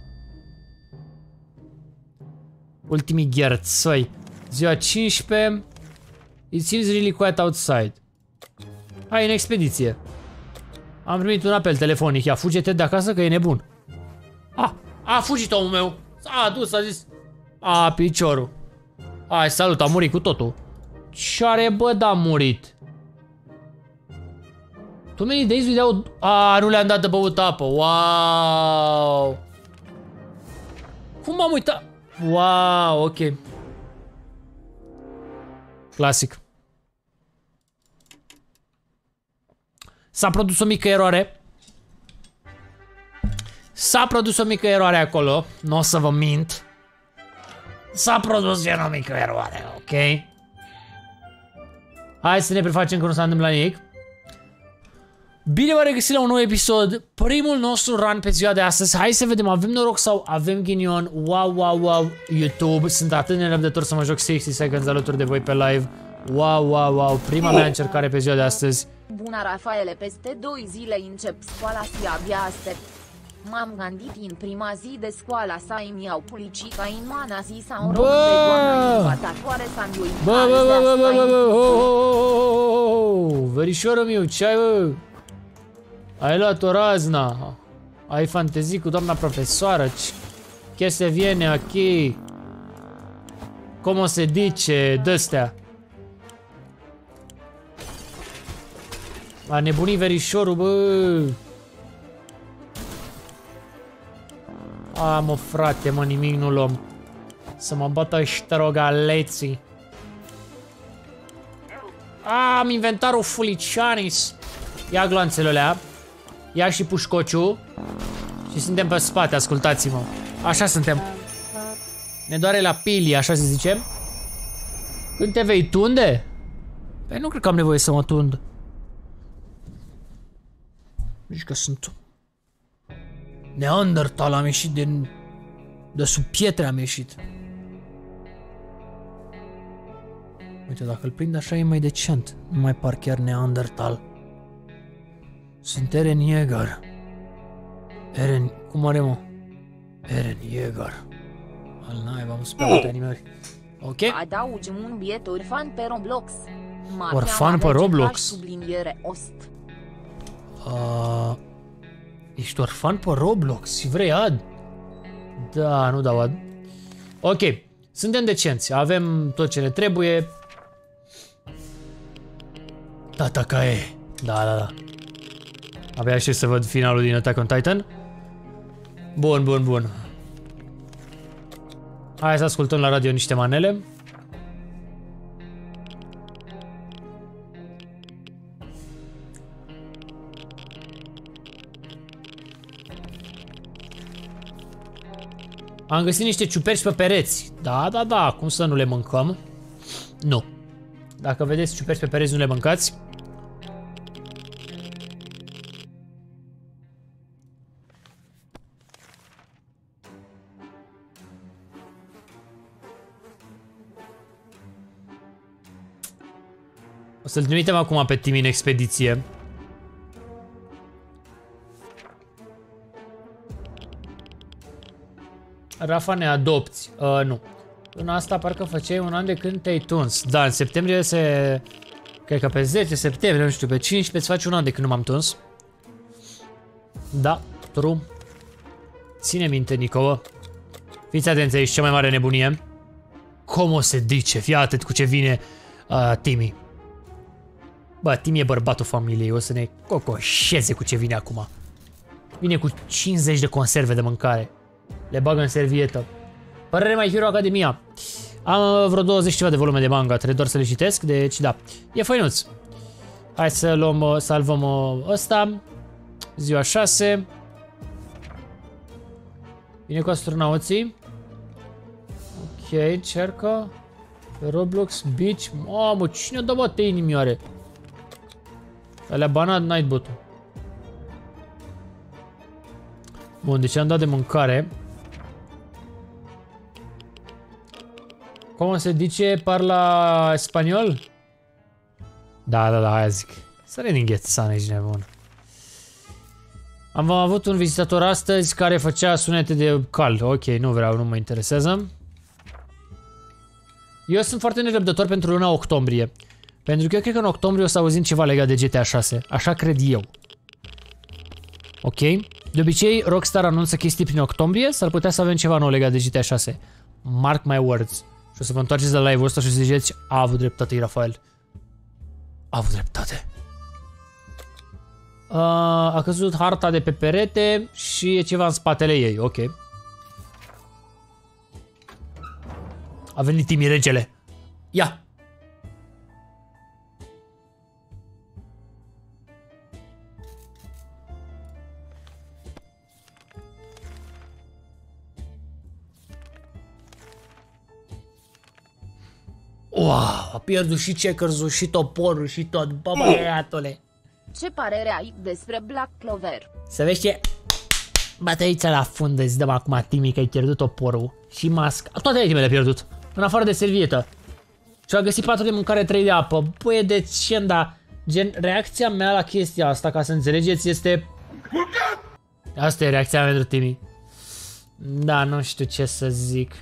Ultimii gherțoi. Ziua cincisprezece. It seems really quiet outside. Hai în expediție. Am primit un apel telefonic. Ia, fuge-te de acasă că e nebun. A, a fugit omul meu. S-a dus, a zis. A, piciorul. Hai, salut, a murit cu totul. Ce-are, bă, da, a murit. Too many days without... A, nu le-am dat de băut apă. Wow. Cum m-am uitat? Wow, ok. Clasic. S-a produs o mică eroare. S-a produs o mică eroare acolo. Nu o să vă mint. S-a produs o mică eroare, ok? Hai să ne prefacem că nu s-a întâmplat nimic. Bine v-am regăsit la un nou episod. Primul nostru run pe ziua de astăzi. Hai să vedem, avem noroc sau avem ghinion. Wow, wow, wow, YouTube. Sunt atât de nerăbdător să mă joc șaizeci seconds alături de voi pe live. Wow, wow, wow, prima mea încercare pe ziua de astăzi.
Bună, Rafaele, peste doi zile încep școala și abia aștept. M-am gândit în prima zi de școala să îmi iau pulicica în mana zi sau rog pe doamna învățătoare să-mi o
Bă, bă, bă, bă, bă, bă, bă, ho, ho, ho, verișorul meu, ce ai, bă? Ai luat o razna. Ai fantezii cu doamna profesoară. Ce se viene aici? Cum o se dice de-astea? A nebunit verișorul, bă. A, mă, frate, mă, nimic nu luăm. Să mă bată ăștia rogaleții. A, am inventarul Fulicianis. Ia gloanțele alea. Ia și pușcociu. Și suntem pe spate, ascultați-mă. Așa suntem. Ne doare la pili, așa se zice. Când te vei tunde? Păi nu cred că am nevoie să mă tund. Nici că sunt Neandertal, am ieșit din... De sub pietre am ieșit. Uite, dacă îl prind așa e mai decent. Nu mai par chiar Neandertal. Sunt Eren Yeager. Eren... Cum are, mă? Eren Yeager. Al naiba, am spus pe animări. Ok.
Adaugi un biet orfan pe Roblox.
Orfan pe Roblox?
Subliniere ost.
Uh, ești orfan pe Roblox și vrei ad? Da, nu dau ad. Ok, suntem decenți, avem tot ce ne trebuie. Tata ca e. Da, da, da. Abia aștept să văd finalul din Attack on Titan. Bun, bun, bun. Hai să ascultăm la radio niște manele. Am găsit niște ciuperci pe pereți. Da, da, da, cum să nu le mâncăm? Nu. Dacă vedeți ciuperci pe pereți, nu le mâncați. O să-l trimitem acum pe Timi în expediție. Rafa, ne adopți. Uh, nu. În asta parcă făceai un an de când te-ai tuns. Da, în septembrie se... Cred că pe zece septembrie, nu știu, pe cincisprezece îți faci un an de când nu m-am tuns. Da, true. Ține minte, Nico. Fiți atenți aici, cea mai mare nebunie. Cum o se dice? Fii atent cu ce vine uh, Timi. Bă, Timi e bărbatul familiei, o să ne cocoșeze cu ce vine acum. Vine cu cincizeci de conserve de mâncare. Le bagă în servietă. Părere My Hero Academia. Am vreo douăzeci ceva de volume de manga, trebuie doar să le citesc, deci da. E făinuț. Hai să luăm, salvăm ăsta. Ziua șase. Vine cu astronauții. Ok, cercă. Pe Roblox Beach. Mamă, cine dă bate inimioare? Alea banat Nightbot-ul. Bun, deci am dat de mâncare. Cum se dice? Parla spaniol? Da, da, da, aia zic. Să ne înghețane, ești nebun. Am avut un vizitator astăzi care făcea sunete de cal. Ok, nu vreau, nu mă interesează. Eu sunt foarte nerăbdător pentru luna octombrie. Pentru că eu cred că în octombrie o să auzim ceva legat de G T A șase. Așa cred eu. Ok? De obicei, Rockstar anunță chestii prin octombrie. S-ar putea să avem ceva nou legat de G T A șase. Mark my words. Și o să vă întoarceți la live-ul ăsta și o să ziceți: a avut dreptate, Rafael. A avut dreptate. Uh, a căzut harta de pe perete și e ceva în spatele ei. Ok. A venit Timi regele. Ia! Wow, a pierdut și checkers-ul, și toporul, și tot. Bă, băiatule.
Ce părere ai despre Black Clover?
Să vezi ce... Bătăița la fundă, îți dăm acum, Timi, că ai pierdut toporul și masca. Toate itemele a pierdut, în afară de servietă. Și a găsit patru de mâncare, trei de apă. Băi, e decent, dar... Gen, reacția mea la chestia asta, ca să înțelegeți, este... Asta e reacția mea pentru Timi. Da, nu știu ce să zic.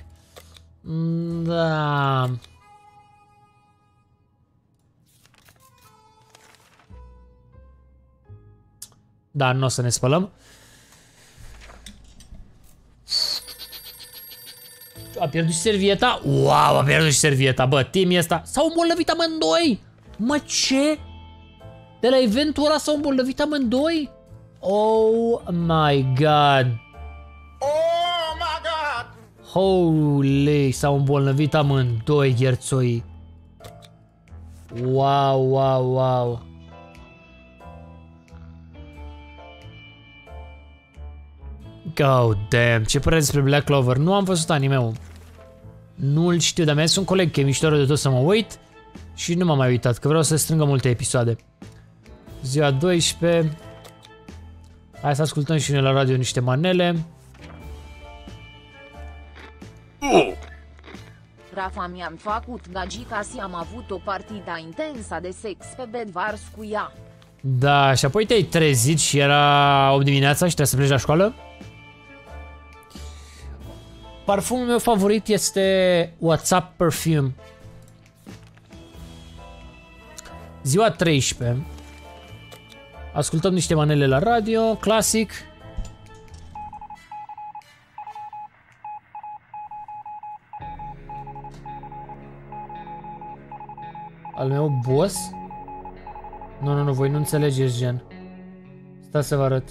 Da... Da, nu o să ne spălăm. A pierdut și servieta? Wow, a pierdut și servieta. Bă, Timi ăsta. S-au îmbolnăvit amândoi. Mă, ce? De la eventul ăla s-au îmbolnăvit amândoi? Oh my god.
Oh
Holy, s-au îmbolnăvit amândoi gherțoii. Wow, wow, wow. God damn, ce părere despre Black Clover? Nu am văzut anime-ul. Nu-l știu, dar mi-a zis un coleg că e mișto de tot să mă uit și nu m-am mai uitat, că vreau să strângă multe episoade. Ziua douăsprezece. Hai să ascultăm și noi la radio niște manele.
Rafa, mi-am făcut gagica și am avut o partidă intensă de sex pe bedvars cu ea.
Da, și apoi te-ai trezit și era opt dimineața și trebuie să pleci la școală? Parfumul meu favorit este WhatsApp Perfume. Ziua treisprezece. Ascultăm niște manele la radio, clasic. Al meu boss? Nu, nu, nu, voi nu înțelegeți, gen. Stai să vă arăt.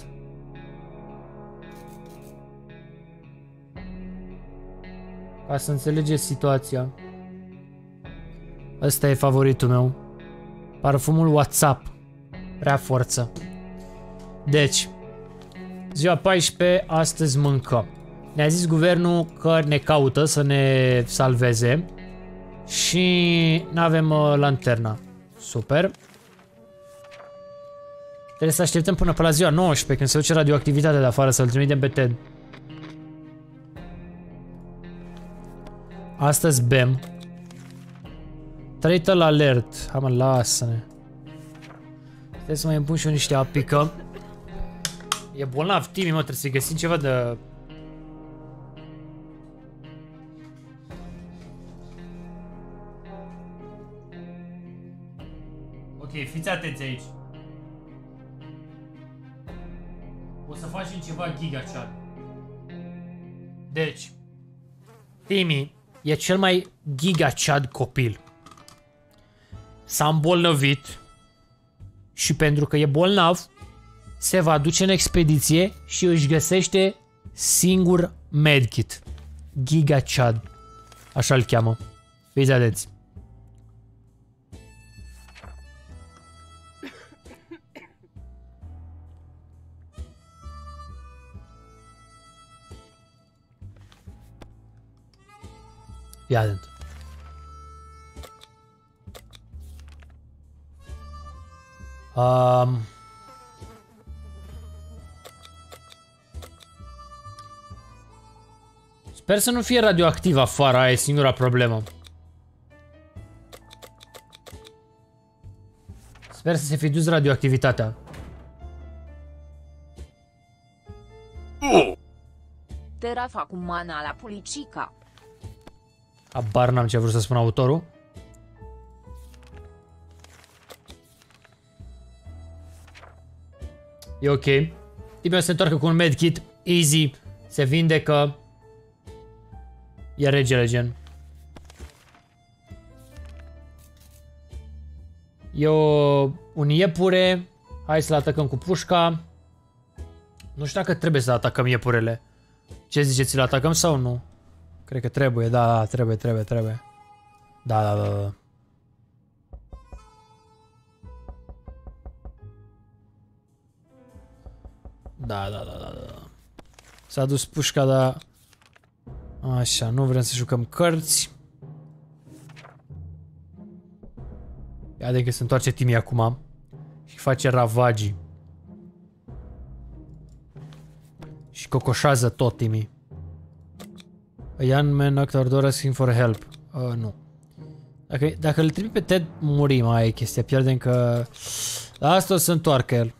Ca să înțelegeți situația. Ăsta e favoritul meu. Parfumul WhatsApp. Prea forță. Deci, ziua paisprezece, astăzi mâncăm. Ne-a zis guvernul că ne caută să ne salveze și n-avem uh, lanterna. Super. Trebuie să așteptăm până pe la ziua nouăsprezece, când se duce radioactivitatea de afară, să-l trimitem pe Ted. Astăzi bem. Tritle alert. Hai mă, lasă-ne. Trebuie să mai îmi pun și eu niște apică. E bolnav, Timi, mă, trebuie să-i găsim ceva de... Ok, fiți atenți aici. O să facem ceva giga-chat. Deci, Timi e cel mai giga-chat copil. S-a îmbolnăvit și pentru că e bolnav, se va duce în expediție și își găsește singur medkit. Giga-Chad. Așa îl cheamă. Fiți atenți. Fii atent. Um, sper să nu fie radioactiv afară, aia e singura problemă. Sper să se fi dus radioactivitatea.
Te Rafa cu mana la pulicica.
Abar n-am ce a vrut să spun autorul. E ok. Tipul se întoarcă cu un medkit. Easy. Se vindecă. E regele, gen. E o, un iepure. Hai să-l atacăm cu pușca. Nu știu dacă trebuie să atacăm iepurele. Ce ziceți, îl atacăm sau nu? Cred că trebuie, da, da, trebuie, trebuie, trebuie. Da, da, da, da. Da, da, da, da, da. S-a dus pușca, dar... Așa, nu vrem să jucăm cărți. Ia de că se întoarce Timi acum. Și face ravagii. Și cocoșează tot Timi. A young man actor asking for help. Uh, nu. Dacă, dacă îl trimit pe Ted, murim, aia e chestia. Pierdem că... La asta o să întoarcă el.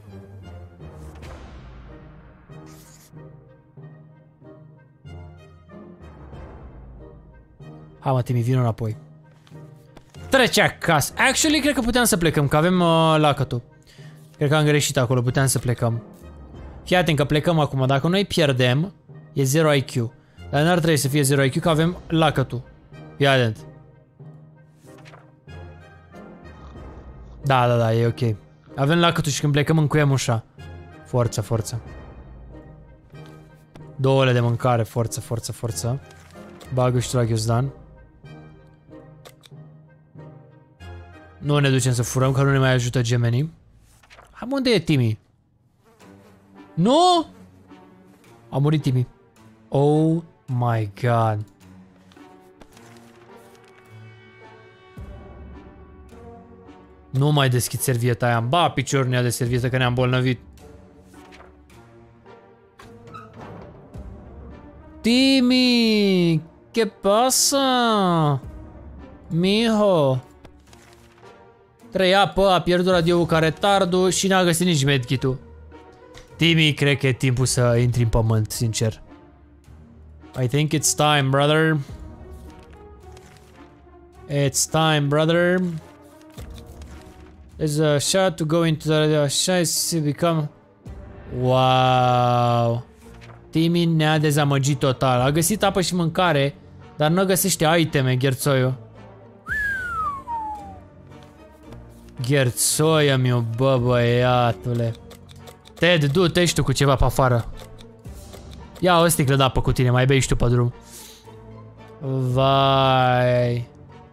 Hai mă, Timi, vino înapoi. Trece acasă. Actually, cred că puteam să plecăm, că avem uh, lacătul. Cred că am greșit acolo, puteam să plecăm. Fii atent că plecăm acum. Dacă noi pierdem, e zero I Q. Dar n-ar trebui să fie zero I Q, că avem lacătul. Fii atent. Da, da, da, e ok. Avem lacătul și când plecăm încuiem ușa. Forță, forță. Două ore de mâncare, forță, forță, forță. Bagă și Trachiosdan. Nu ne ducem să furăm, că nu ne mai ajută gemenii. Hai, unde e Timmy? Nu? A murit Timmy. Oh my god. Nu mai deschid servieta aia. Ba, piciorul ne-a de servietă că ne-am bolnăvit. Timmy! ¿Qué pasa? Mijo! Trei apă, a pierdut radio ca retardul și n-a găsit nici medkit-ul. Timmy, cred că e timpul să intri în pământ, sincer. I think it's time, brother. It's time, brother. There's a shot to go into the shot to become... Wow. Timmy ne-a dezamăgit total. A găsit apă și mâncare, dar nu găsește iteme, gherțoiul. Gherțoia meu, bă, băiatule. Ted, du-te și tu cu ceva pe afară. Ia o sticlă de apă cu tine, mai bei și tu pe drum. Vai.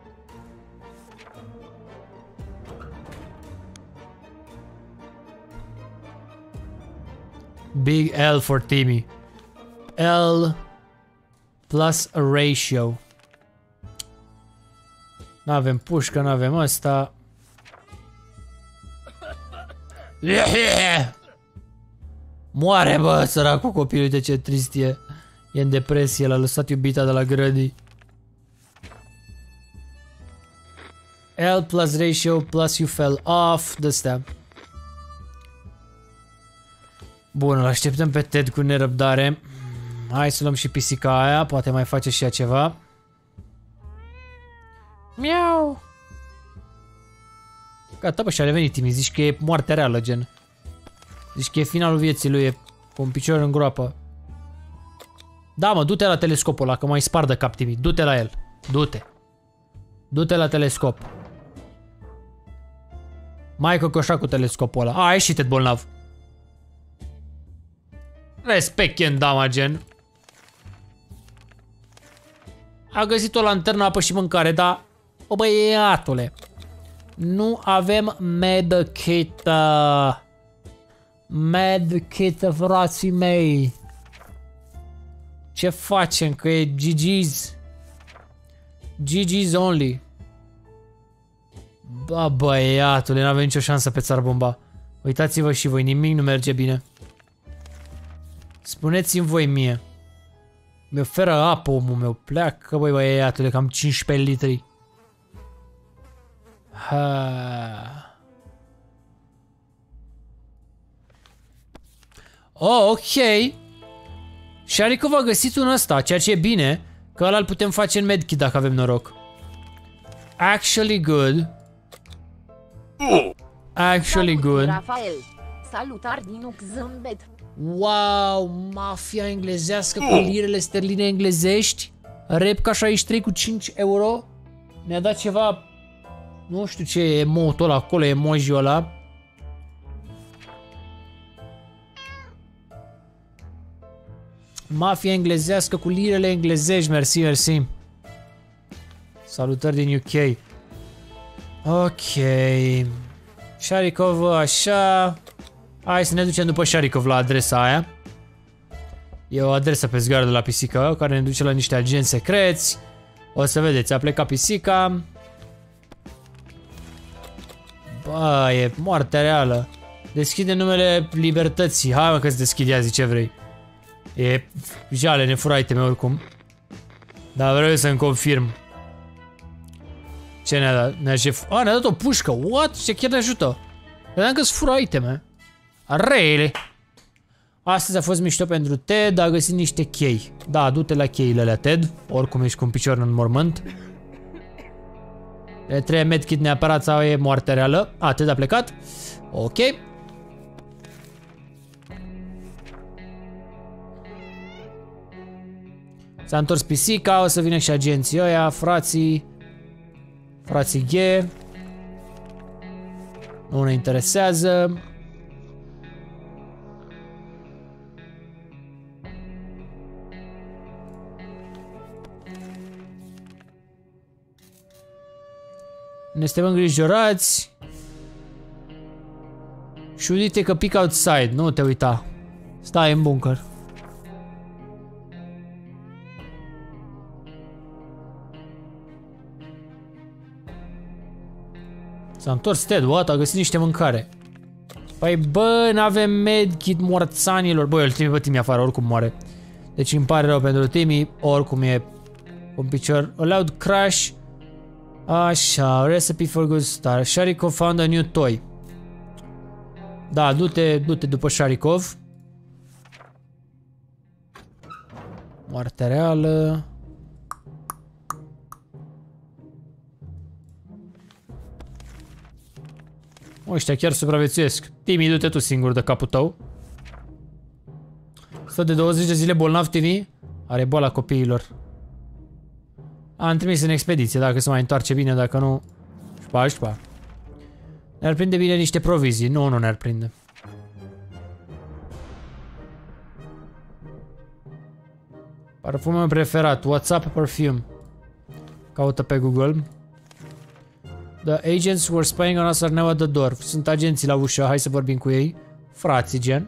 Big L for Timmy. L plus a ratio. N-avem pușcă, n-avem ăsta. Moare, bă, săracul copil, uite ce trist e. E în depresie, l-a lăsat iubita de la grădii. L plus ratio plus you fell off, de-astea. Bun, îl așteptăm pe Ted cu nerăbdare. Hai să luăm și pisica aia, poate mai face și ea ceva. Miau. Gata, bă, și-a revenit Timmy, zici că e moartea reală, gen. Zici că e finalul vieții lui, e cu un picior în groapă. Da, mă, du-te la telescopul ăla, că mai spar de cap Timmy, du-te la el, du-te. Du-te la telescop. Mai cocoșa cu telescopul ăla. A, ai și Ted bolnav. Respect Kendama, gen. A găsit o lanternă, apă și mâncare, dar... O, băiatule, nu avem medkit. Medkit, frații mei. Ce facem? Că e G G's. G G's only. Ba, băiatule, n-avem nicio șansă pe țar bomba. Uitați-vă și voi, nimic nu merge bine. Spuneți-mi voi mie. Mi oferă apă omul meu. Pleacă, băi, băiatule, cam cincisprezece litri. Ha. Oh, ok. Sharikov a găsit un ăsta, ceea ce e bine, că ăla îl putem face în medkit dacă avem noroc. Actually good. Actually good.
Rafael, salutare din Uxzâmbet.
Wow, mafia englezească cu lirele sterline englezești. Repca șaizeci și trei cu cinci euro. Ne-a dat ceva, nu știu ce e emotul ăla acolo, emoji-ul ăla. Mafia englezească cu lirele englezești, mersi, mersi. Salutări din U K. Ok. Sharikov, așa. Hai să ne ducem după Sharikov la adresa aia. E o adresă pe zgară de la pisică care ne duce la niște agenți secreți. O să vedeți, a plecat pisica. Bă, e moartea reală. Deschide numele libertății. Hai mă că-ți deschid, ia zi ce vrei. E jale, ne fură iteme oricum. Dar vreau să-mi confirm. Ce ne-a dat? Ne-a A, ne-a dat o pușcă. What? Ce chiar ne ajută? Credeam că-ți fură iteme. Rele. Astăzi a fost mișto pentru Ted, a găsit niște chei. Da, du-te la cheile alea, Ted. Oricum ești cu un picior în mormânt. Le trebuie medkit neapărat sau e moarte reală. A, Ted a plecat. Ok. S-a întors pisica, o să vină și agenții ăia, frații. Frații G. Nu ne interesează. Ne suntem îngrijorați. Și uite că pick outside, nu te uita. Stai în bunker. S-a întors Ted, what? A găsit niște mâncare. Păi bă, n-avem medkit morțanilor. Băi, îl trimi pe Timmy afară, oricum moare. Deci îmi pare rău pentru Timmy, oricum e un picior. Allowed crash. Așa, recipe for good start. Sharikov found a new toy. Da, du-te, du-te după Sharikov. Moarte reală. Ăștia chiar supraviețuiesc. Timmy, du-te tu singur de capul tău. Stă de douăzeci de zile bolnav, Timmy. Are boala copiilor. Am trimis în expediție, dacă se mai întoarce bine, dacă nu... Șpa, șpa. Ne-ar prinde bine niște provizii. Nu, nu ne-ar prinde. Parfumul meu preferat. WhatsApp perfume. Caută pe Google. The agents who were spying on us are now at the door. Sunt agenții la ușă, hai să vorbim cu ei. Frații, gen.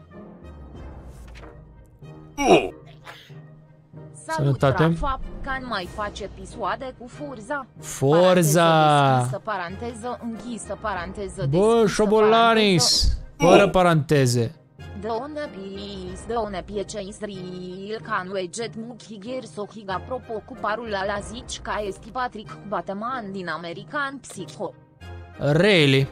Salut, Rafa, can mai face episoade cu Forza?
Forza!
Paranteză deschisă, paranteză închisă, paranteză
Bă, șobolanis! Fără paranteze.
Dă-one pis, dă-one piece Israel, can weget muchiger sochig apropo cu parula la zici ca esti Patrick Bateman din American Psycho.
Really?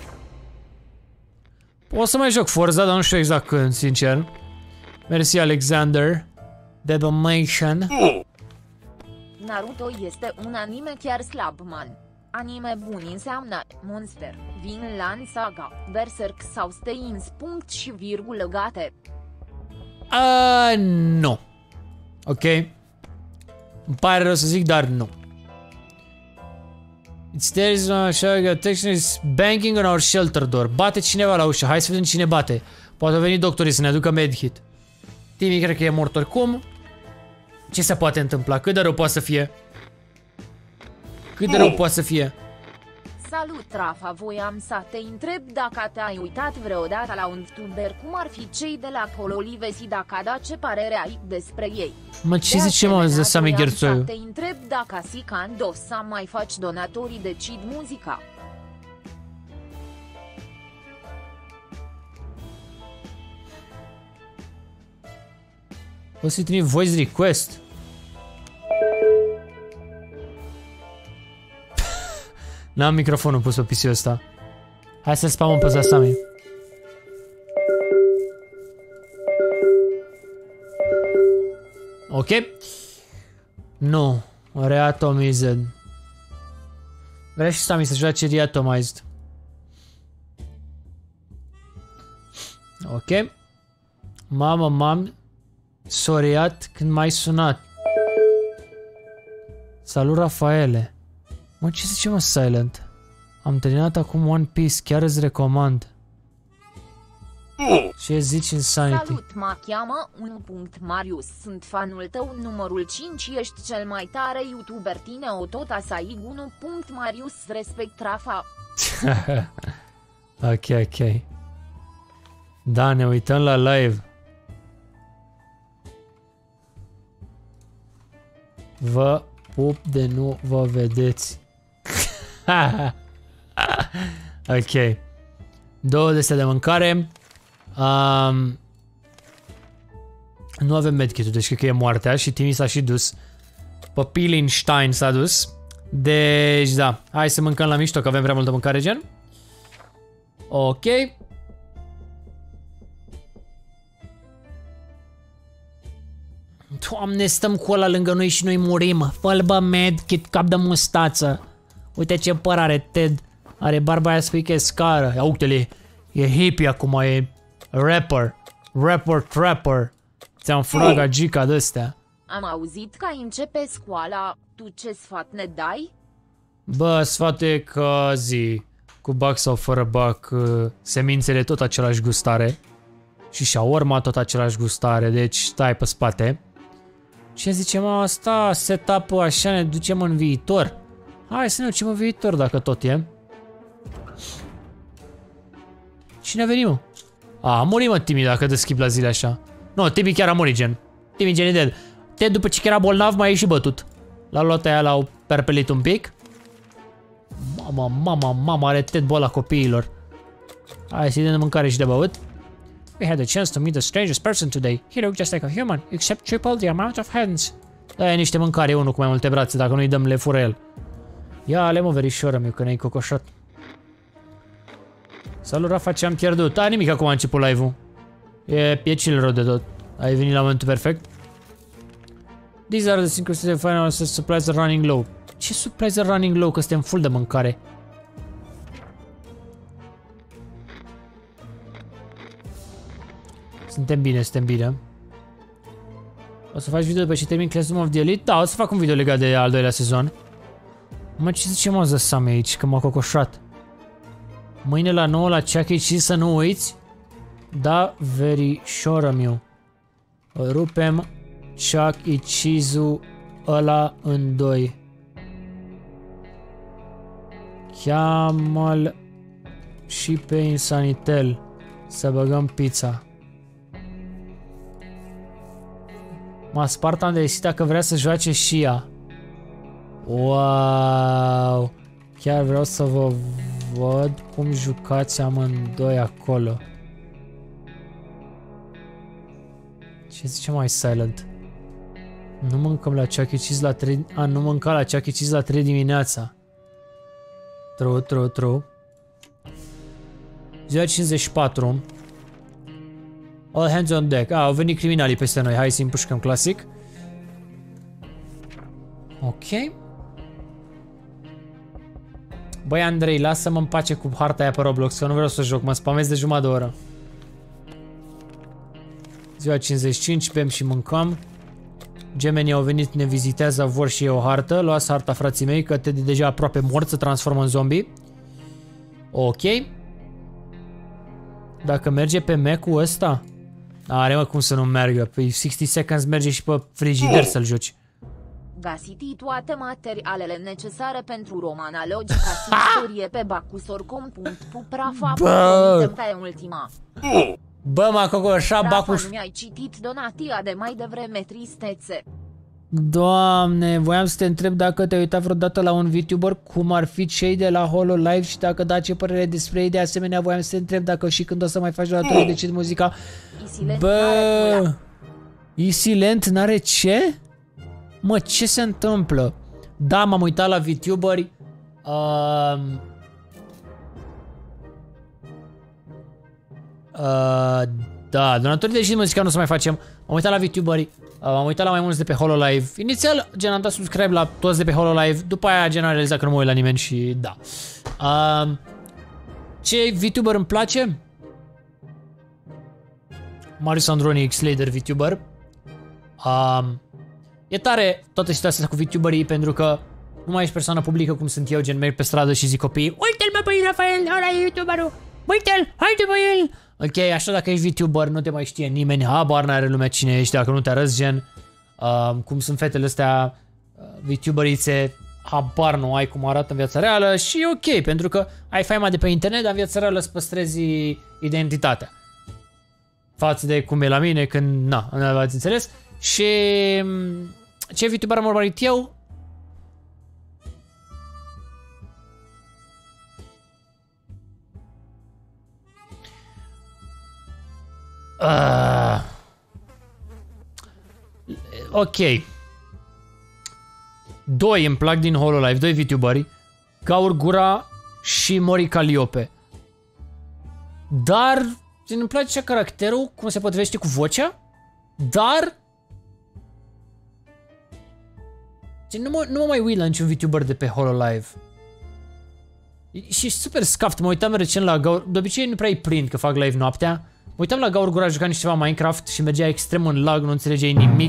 O să mai joc Forza, dar nu știu exact când, sincer. Mersi, Alexander. Dedomation.
Naruto este un anime chiar slab, man. Anime bun înseamnă Monster, Vinland Saga, Berserk sau Steins. Punct și virgulă gate.
Uh, nu. Ok. Îmi pare rău să zic, dar nu. It's there is a protection is banging on our shelter door. Bate cineva la ușă. Hai să vedem cine bate. Poate veni doctorii să ne aducă medkit. Timmy cred că e mort oricum. Ce se poate întâmpla? Cât de rău poate să fie? Cât de rău poate să fie?
Salut, Rafa, voiam să te întreb dacă te-ai uitat vreodată la un youtuber cum ar fi cei de la Cololive și dacă da, ce părere ai despre ei.
Mă, ce zice mă de Sami Gherțoiu?
Te întreb dacă Sican dos să mai faci donatorii de cid muzica.
O să-i trimit voice request. N-am microfonul pus pe P C-ul ăsta. Hai să spamăm pe Sami. Ok. Nu. Reatomized. Vrea și Sami să joace reatomized. Ok. Mamă, mam. Soriat când m-ai sunat. Salut, Rafaele. Mă, ce zice mă Silent? Am terminat acum One Piece, chiar îți recomand. Ce zici Insanity?
Salut, mă cheamă unu punct Marius, sunt fanul tău numărul cinci, ești cel mai tare youtuber, tine o tot asai unu punct Marius, respect Rafa.
Ok, ok. Da, ne uităm la live. Vă pup de nu vă vedeți. Ok. Două de astea de mâncare. Um, nu avem medkit-ul, deci cred că e moartea și Timmy s-a și dus. Pe Pilinstein s-a dus. Deci da, hai să mâncăm la mișto că avem prea multă mâncare, gen. Ok. Doamne, stăm cu ăla lângă noi și noi murim. Fă-l bă medkit, cap de mustață. Uite ce păr are Ted. Are barba aia spui că e scară. Ia uite-le, e hippie acum, e rapper. Rapper trapper. Ți-am furat gagica de-astea.
Am auzit că începe școala, tu ce sfat ne dai?
Bă, sfatul e că zi, cu bac sau fără bac, semințele tot același gustare. Și shawarma tot același gustare, deci stai pe spate. Ce zicem asta, setup-ul așa, ne ducem în viitor. Hai să ne ducem în viitor dacă tot e. Cine a venit, mă? A, a murit, mă, Timmy, dacă dă skip la zile așa. Nu, Timmy chiar a murit, gen. Timmy, gen, e dead. Ted, după ce era bolnav, mai e și bătut. L-a luat aia, l-au perpelit un pic. Mama, mama, mama, are Ted boala copiilor. Hai să-i dăm mâncare și de băut. We had a chance to meet the strangest person today. He looked just like a human, except triple the amount of hands. Da, e niște mâncare, unul cu mai multe brațe, dacă nu-i dăm le fură el. Ia, ale mă, verișoră miu, că ne-ai cocoșat. Salut, Rafa, ce-am pierdut? Da, nimic, acum a început live-ul. E, e chill rău de tot. Ai venit la momentul perfect. These are the synchronicities of final supplies are running low. Ce supplies are running low? Că suntem full de mâncare. Suntem bine, suntem bine. O să faci video după ce termin Classroom of the Elite? Da, o să fac un video legat de al doilea sezon. Mă, ce zice mă Zăsame aici, că m-a cocoșat. Mâine la nouă la Chuck E. Cheese să nu uiți. Da, verișoră miu. Rupem Chuck E. Cheese-ul ăla în doi. Cheamă-l și pe Insanitel să băgăm pizza. M-a spart Andreisita că vrea să joace și ea. Wow! Chiar vreau să vă văd cum jucați amândoi acolo. Ce zice mai Silent? Nu mâncăm la Chuck E. Cheese la trei... A, nu mânca la Chuck E. Cheese la trei dimineața. True, true, true. Ziua cincizeci și patru. All hands on deck. A, au venit criminalii peste noi. Hai să-i împușcăm clasic. Ok. Băi, Andrei, lasă-mă în pace cu harta aia pe Roblox, că nu vreau să joc. Mă spamez de jumătate de oră. Ziua cincizeci și cinci, bem și mâncăm. Gemenii au venit, ne vizitează, vor și eu o hartă. Luați harta, frații mei, că te de deja aproape mort, se transformă în zombie. Ok. Dacă merge pe Mac-ul ăsta... Are mă cum să nu meargă. Păi șaizeci seconds merge și pe frigider să-l joci.
Găsiti toate materialele necesare pentru Romana Logica și istorie pe bacusorcom punct pu prafa pe ultima.
Bă, m-a cocoșat Bacus.
Nu mi-ai citit donatia de mai devreme, tristețe.
Doamne, voiam să te întreb dacă te-ai uitat vreodată la un VTuber cum ar fi cei de la HoloLive și dacă da, ce părere despre ei. De asemenea, voiam să te întreb dacă și când o să mai faci donatorii de ce muzica. Bă, Isilent n-are ce? Mă, ce se întâmplă? Da, m-am uitat la VTuberi. Uh, uh, da, donatorii de ce muzica nu o să mai facem. M-am uitat la VTuberi. M-am uitat la mai mulți de pe HoloLive. Inițial, gen, am dat subscribe la toți de pe HoloLive. După aia, gen, am realizat că nu mă uit la nimeni și da. Uh, ce VTuber îmi place? Marius Androni, X-Lader VTuber. Uh, e tare toată situația asta cu VTuberii pentru că nu mai ești persoană publică cum sunt eu, gen, merg pe stradă și zic copiii: uite-l mă pe Rafael, ăla e YouTuberul, uite-l, haide pe el. Ok, așa dacă ești VTuber, nu te mai știe nimeni, habar n-are lumea cine ești dacă nu te arăți, gen. Uh, cum sunt fetele astea uh, VTuberițe, habar nu ai cum arată în viața reală și e ok, pentru că ai faima de pe internet, dar în viața reală îți păstrezi identitatea. Față de cum e la mine când, na, nu ați înțeles. Și ce VTuber am urmărit eu? Uh, ok. Doi îmi plac din HoloLive, doi VTuberi, Gaur Gura și Mori Calliope. Dar îmi place caracterul, cum se potrivește cu vocea, dar nu mă, nu mă mai uit la niciun VTuber de pe HoloLive. Și super scaft, mă uitam recent la Gaur, de obicei nu prea îi prind că fac live noaptea. Mă uitam la Gaur Gura, juca niște ceva Minecraft și mergea extrem în lag, nu înțelegeai nimic.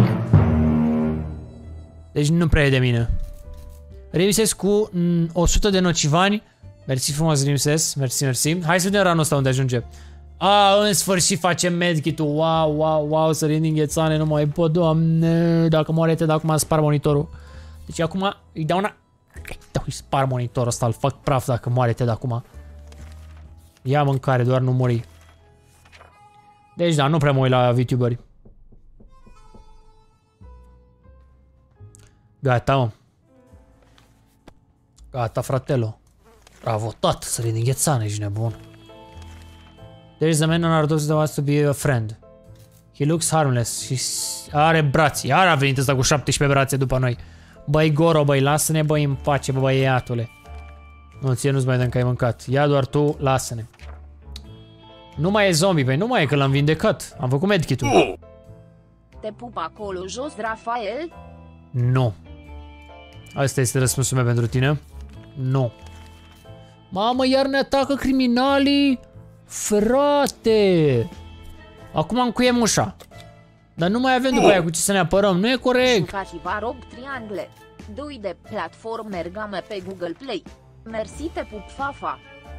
Deci nu prea e de mine. Rimses cu o sută de nocivani. Mersi frumos, Rimses, mersi, mersi. Hai să vedem ranul ăsta unde ajunge. A, în sfârșit facem medkit-ul. Wow, wow, wow, sărim din ghețane, nu mai pot, Doamne. Dacă moare te, acum spar monitorul. Deci acum îi dau una... Îi spar monitorul ăsta, îl fac praf dacă moare te de acum. Ia mâncare, doar nu muri. Deci da, nu prea mă uit la VTuberi. Gata, mă. Gata, fratelo. Bravo, tată, sări din ghețană, ești nebun. There is a man on our doors that wants to be a friend. He looks harmless. He are brații. Iar a venit ăsta cu șaptesprezece brațe după noi. Băi, Goro, băi, lasă-ne, băi, în pace, bă, băiatule. Nu, ție nu-ți mai dăm că ai mâncat. Ia doar tu, lasă-ne. Nu mai e zombie, băi, nu mai e că l-am vindecat. Am făcut medkit-ul.
Te pup acolo jos, Rafael?
Nu. Asta este răspunsul meu pentru tine. Nu. Mamă, iar ne atacă criminalii? Frate! Acum încuiem ușa. Dar nu mai avem după aia cu ce să ne apărăm, nu e corect.
Jucați Varob Triangle. doi de platformer game pe Google Play. Mersi, te pup, Fafa.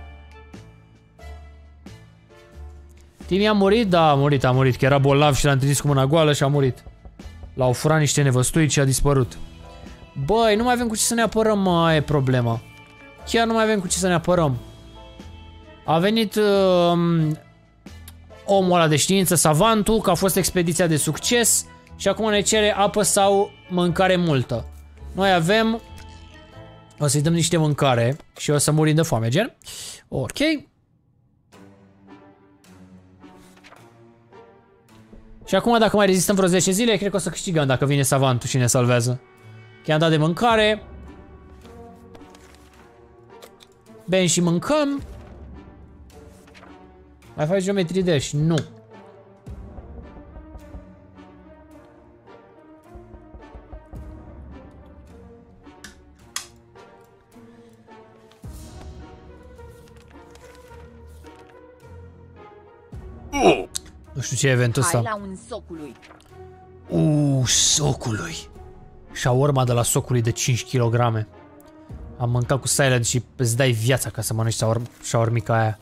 Timi a murit? Da, a murit, a murit. Că era bolnav și l-a întâlnit cu mâna goală și a murit. L-au furat niște nevăstuiți și a dispărut. Băi, nu mai avem cu ce să ne apărăm, mă, e problema. Chiar nu mai avem cu ce să ne apărăm. A venit uh, omul ăla de știință, savantul, că a fost expediția de succes și acum ne cere apă sau mâncare multă. Noi avem... O să-i dăm niște mâncare și o să murim de foame, gen? Ok. Și acum dacă mai rezistăm vreo zece zile, cred că o să câștigăm dacă vine savantul și ne salvează. Că i-am dat de mâncare. Bem și mâncăm. Mai faci geometrii dash? Nu. Nu știu ce e eventul ăsta.
Hai la un socului.
Uuu, socului. Shawarma de la socului de cinci kilograme. Am mâncat cu silent și îți dai viața ca să mănânci shawarmica aia.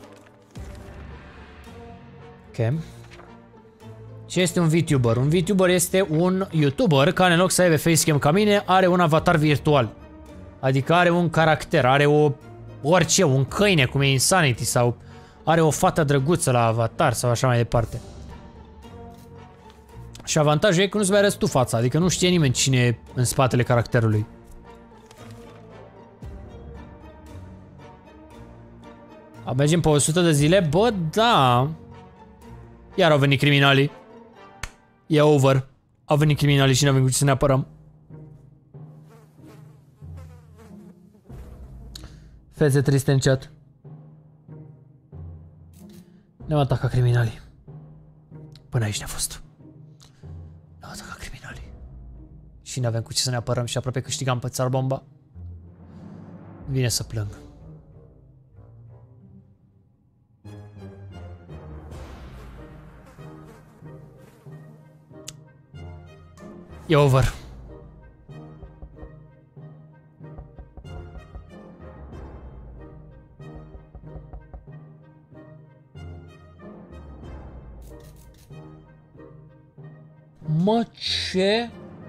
Ok. Ce este un VTuber? Un VTuber este un YouTuber care în loc să aibă facecam ca mine, are un avatar virtual. Adică are un caracter, are o... orice, un câine cum e Insanity sau are o fată drăguță la avatar sau așa mai departe. Și avantajul e că nu-ți mai arăți tu fața, adică nu știe nimeni cine e în spatele caracterului. A, mergem pe o sută de zile? Bă, da. Iar au venit criminalii. E over. Au venit criminalii și n-avem cu ce să ne apărăm. Fețe triste în chat. Ne-au atacat criminalii. Până aici ne-a fost. Ne-au atacat criminalii. Și n-avem cu ce să ne apărăm și aproape câștigam pe țar bomba. Vine să plâng. E over. Mă, ce?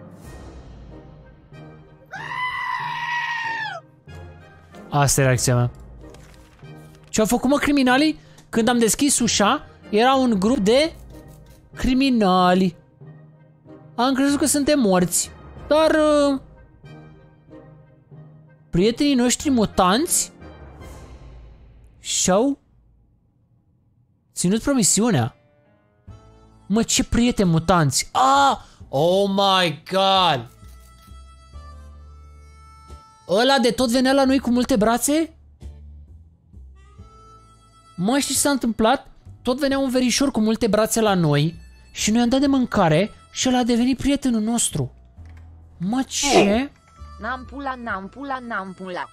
Asta e reacția mea. Ce-au făcut, mă, criminalii? Când am deschis ușa, era un grup de criminali. Am crezut că suntem morți. Dar... Uh, prietenii noștri mutanți și-au ținut promisiunea. Mă, ce prieteni mutanți! Ah! Oh my god! Ăla de tot venea la noi cu multe brațe? Mă, știi ce s-a întâmplat? Tot venea un verișor cu multe brațe la noi și noi am dat de mâncare și ăla a devenit prietenul nostru. Mă, ce?
N-am pula, n-am pula, n-am pula.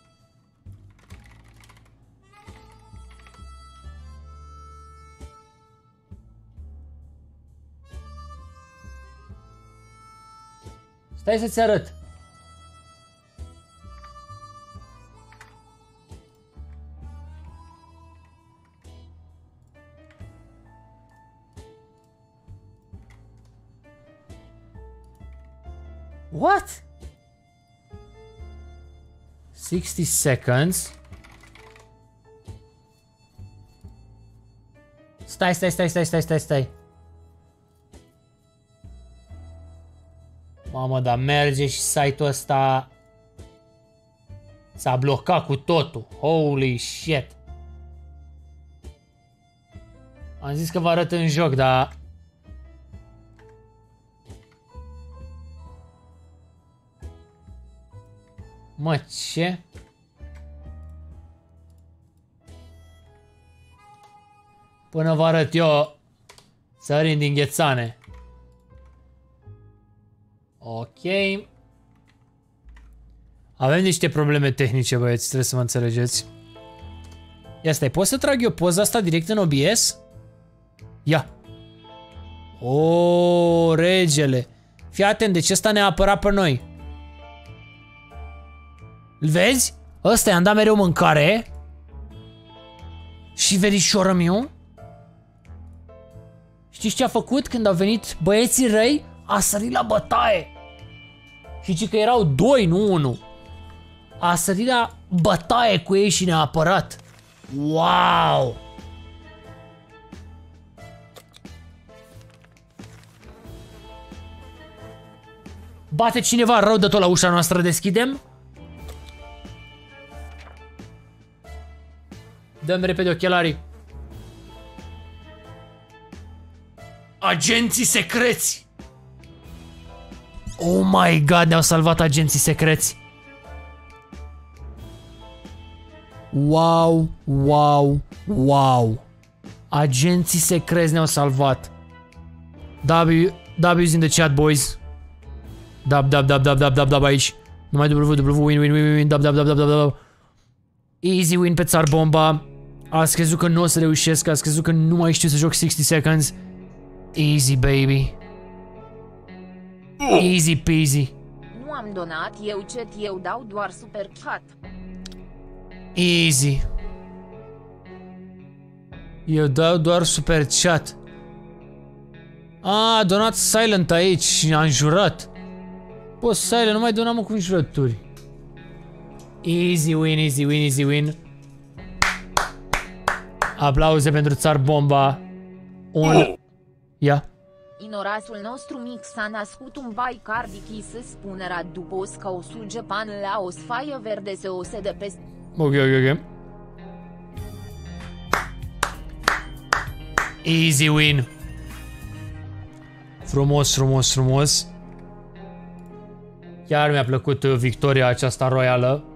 Stai să-ți arăt. What? sixty seconds. Stai, stai, stai, stai, stai, stai, stai. Mamă, dar merge și site-ul ăsta s-a blocat cu totul. Holy shit. Am zis că vă arăt în joc, dar... Mă, ce? Până vă arăt eu sărind din ghețane. Ok. Avem niște probleme tehnice, băieți, trebuie să mă înțelegeți. Ia stai, pot să trag eu poza asta direct în O B S? Ia. O, regele. Fii atent, deci ăsta ne-a apărat pe noi. Îl vezi? Ăsta i-am dat mereu mâncare. Și verișoră miu. Știți ce a făcut când au venit băieții răi? A sărit la bătaie. Și că erau doi, nu unu. A sărit la bătaie cu ei și ne-a apărat. Wow! Bate cineva rău de tot la ușa noastră, deschidem? Dăm repede ochelarii. Agenții secreți! Oh my god, ne-au salvat agenții secreți. Wow, wow, wow. Agenții secreți ne-au salvat. W, W's in the chat, boys. Dab, dab, dab, dab, dab, dab, dab aici. Numai W, W, win, win, win, win, dab, dab, dab, dab, dab, dab. Easy win pe țar bomba. Ați crezut că nu o să reușesc, ați crezut că nu mai știu să joc sixty seconds. Easy, baby. Easy peasy.
Nu am donat eu chat, eu dau doar super chat.
Easy. Eu dau doar super chat. A, a donat Silent aici și a înjurat. Bă, Silent, nu mai donam cu înjurături. Easy win, easy win, easy win. Aplauze pentru țar bomba. Un... Ia.
În orașul nostru mic s-a născut un bai cardichi să spune Radubos că o suge pan la o sfaie verde se ose de peste.
Ok, ok, ok. Easy win. Frumos, frumos, frumos. Chiar mi-a plăcut victoria aceasta royală.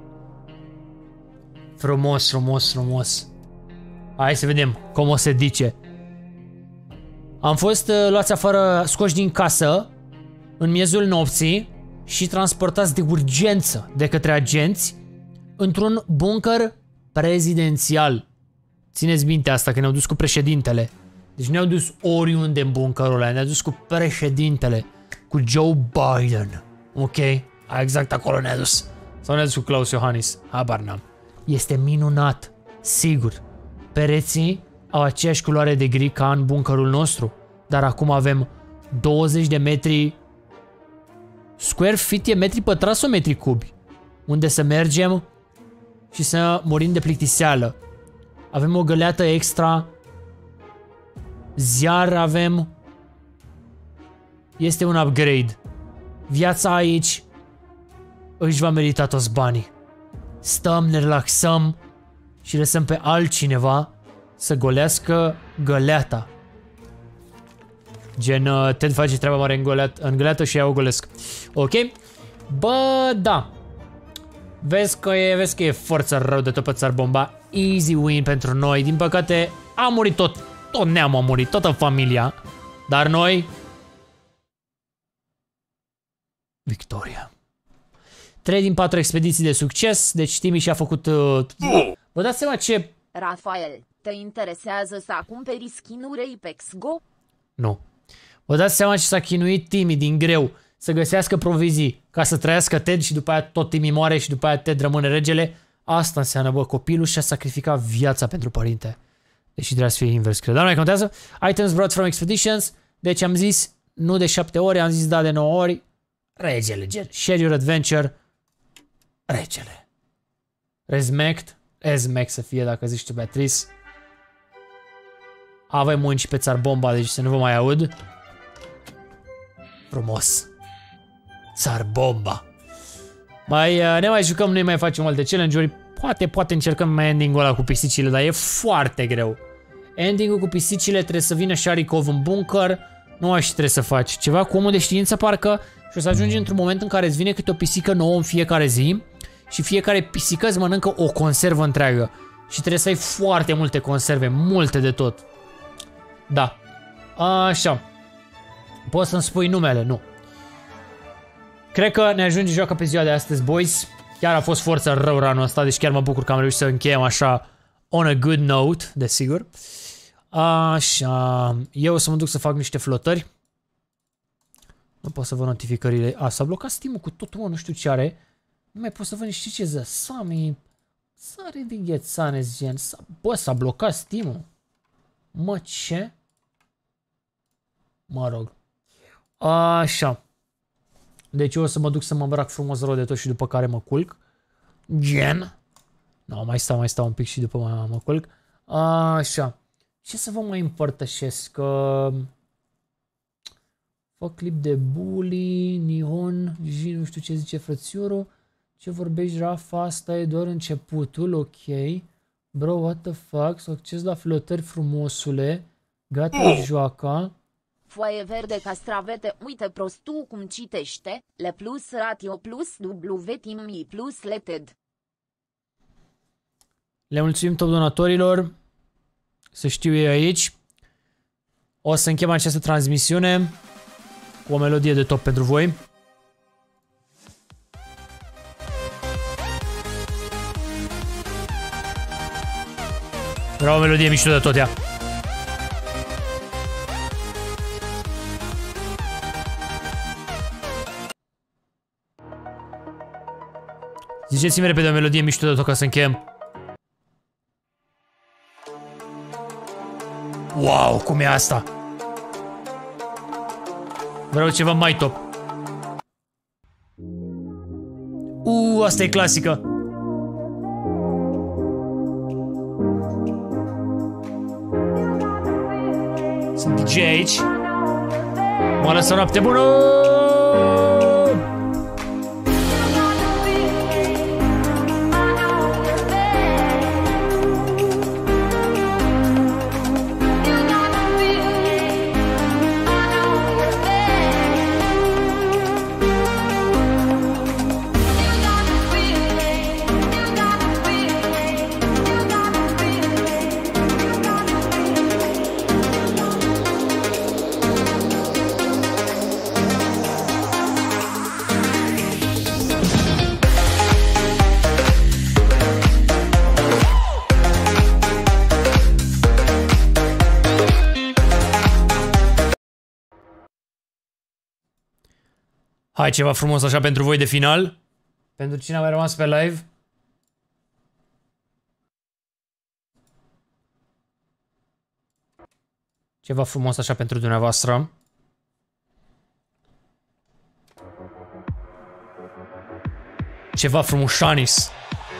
Frumos, frumos, frumos. Hai să vedem cum o se dice. Am fost uh, luați afară, scoși din casă în miezul nopții și transportați de urgență de către agenți într-un bunker prezidențial. Țineți minte asta, că ne-au dus cu președintele. Deci ne-au dus oriunde în bunkerul ăla, ne-au dus cu președintele, cu Joe Biden. Ok? Exact acolo ne-a dus. Sau ne-a dus cu Klaus Iohannis. Habar n-am. Este minunat. Sigur. Pereții au aceeași culoare de gri ca în bunkerul nostru. Dar acum avem douăzeci de metri... Square feet e metri pătrați sau metri cubi? Unde să mergem și să murim de plictiseală. Avem o găleată extra. Ziar avem. Este un upgrade. Viața aici își va merita toți banii. Stăm, ne relaxăm și lăsăm pe altcineva să golească găleata. Gen, uh, Ted face treaba mare în, goleat, în găleată și eu o golesc. Ok? Bă, da. Vezi că e, vezi că e forță rău de tot pe țar bomba. Easy win pentru noi. Din păcate a murit tot, tot neamul a murit, toată familia. Dar noi... Victoria. trei din patru expediții de succes, deci Timi și-a făcut... Uh... Vă dați seama ce...
Rafael, te interesează să cumperi skin-uri Apex Go?
Nu. Vă dați seama ce s-a chinuit Timi din greu să găsească provizii ca să trăiască Ted și după aia tot Timi moare și după aia Ted rămâne regele. Asta înseamnă, bă, copilul și-a sacrificat viața pentru părinte. Deși trebuia să fie invers, cred. Dar nu mai contează. Items brought from expeditions. Deci am zis nu de șapte ori, am zis da de nouă ori. Regele, gen. Share your adventure. Regele. Resmect. Esmec să fie dacă zici tu, Beatrice. Avem munci pe țar bomba, deci să nu vă mai aud. Frumos. Țar bomba. Mai, ne mai jucăm, nu mai facem alte challenge-uri. Poate, poate încercăm ending-ul ăla cu pisicile, dar e foarte greu. Ending-ul cu pisicile trebuie să vină Sharikov în bunker. Nu mai știu ce trebuie să faci. Ceva cu omul de știință parcă. Și o să ajungi într-un moment în care îți vine câte o pisică nouă în fiecare zi. Și fiecare pisică îți mănâncă o conservă întreagă. Și trebuie să ai foarte multe conserve, multe de tot. Da. Așa. Poți să-mi spui numele? Nu. Cred că ne ajunge joaca pe ziua de astăzi, boys. Chiar a fost forță rău ranul ăsta, deci chiar mă bucur că am reușit să încheiem așa on a good note, desigur. Așa. Eu o să mă duc să fac niște flotări. Nu pot să văd notificările. A, s-a blocat Steam-ul cu totul, mă, nu știu ce are. Nu mai pot să văd nici ce ză. Sami. Sare de ghețane, gen. Bă, s-a blocat Steam-ul. Mă, ce? Mă rog. Așa. Deci eu o să mă duc să mă îmbrac frumos rău de tot și după care mă culc. Gen. Nu, mai stau, mai stau un pic și după mă, mă culc. Așa. Ce să vă mai împărtășesc? Că... Fac clip de bully, Nihon, J, nu știu ce zice frățiorul. Ce vorbești, Rafa? Asta e doar începutul, ok. Bro, what the fuck? Să acces la flotări, frumosule. Gata joaca.
Foaie verde castravete, uite prostul cum citește, le plus ratio plus W timi plus leted.
Le mulțumim tot donatorilor. Să știu ei aici. O să închem această transmisiune cu o melodie de top pentru voi. Vreau o melodie mișto de tot ea. Ziceți-mi repede o melodie mișto de tot ca să închem. Wow, cum e asta? Vreau ceva mai top. Uuu, asta e clasică. Sunt D J aici. Mă lăsă noapte bună! Hai, ceva frumos așa pentru voi de final. Pentru cine a mai rămas pe live. Ceva frumos așa pentru dumneavoastră. Ceva frumușanis.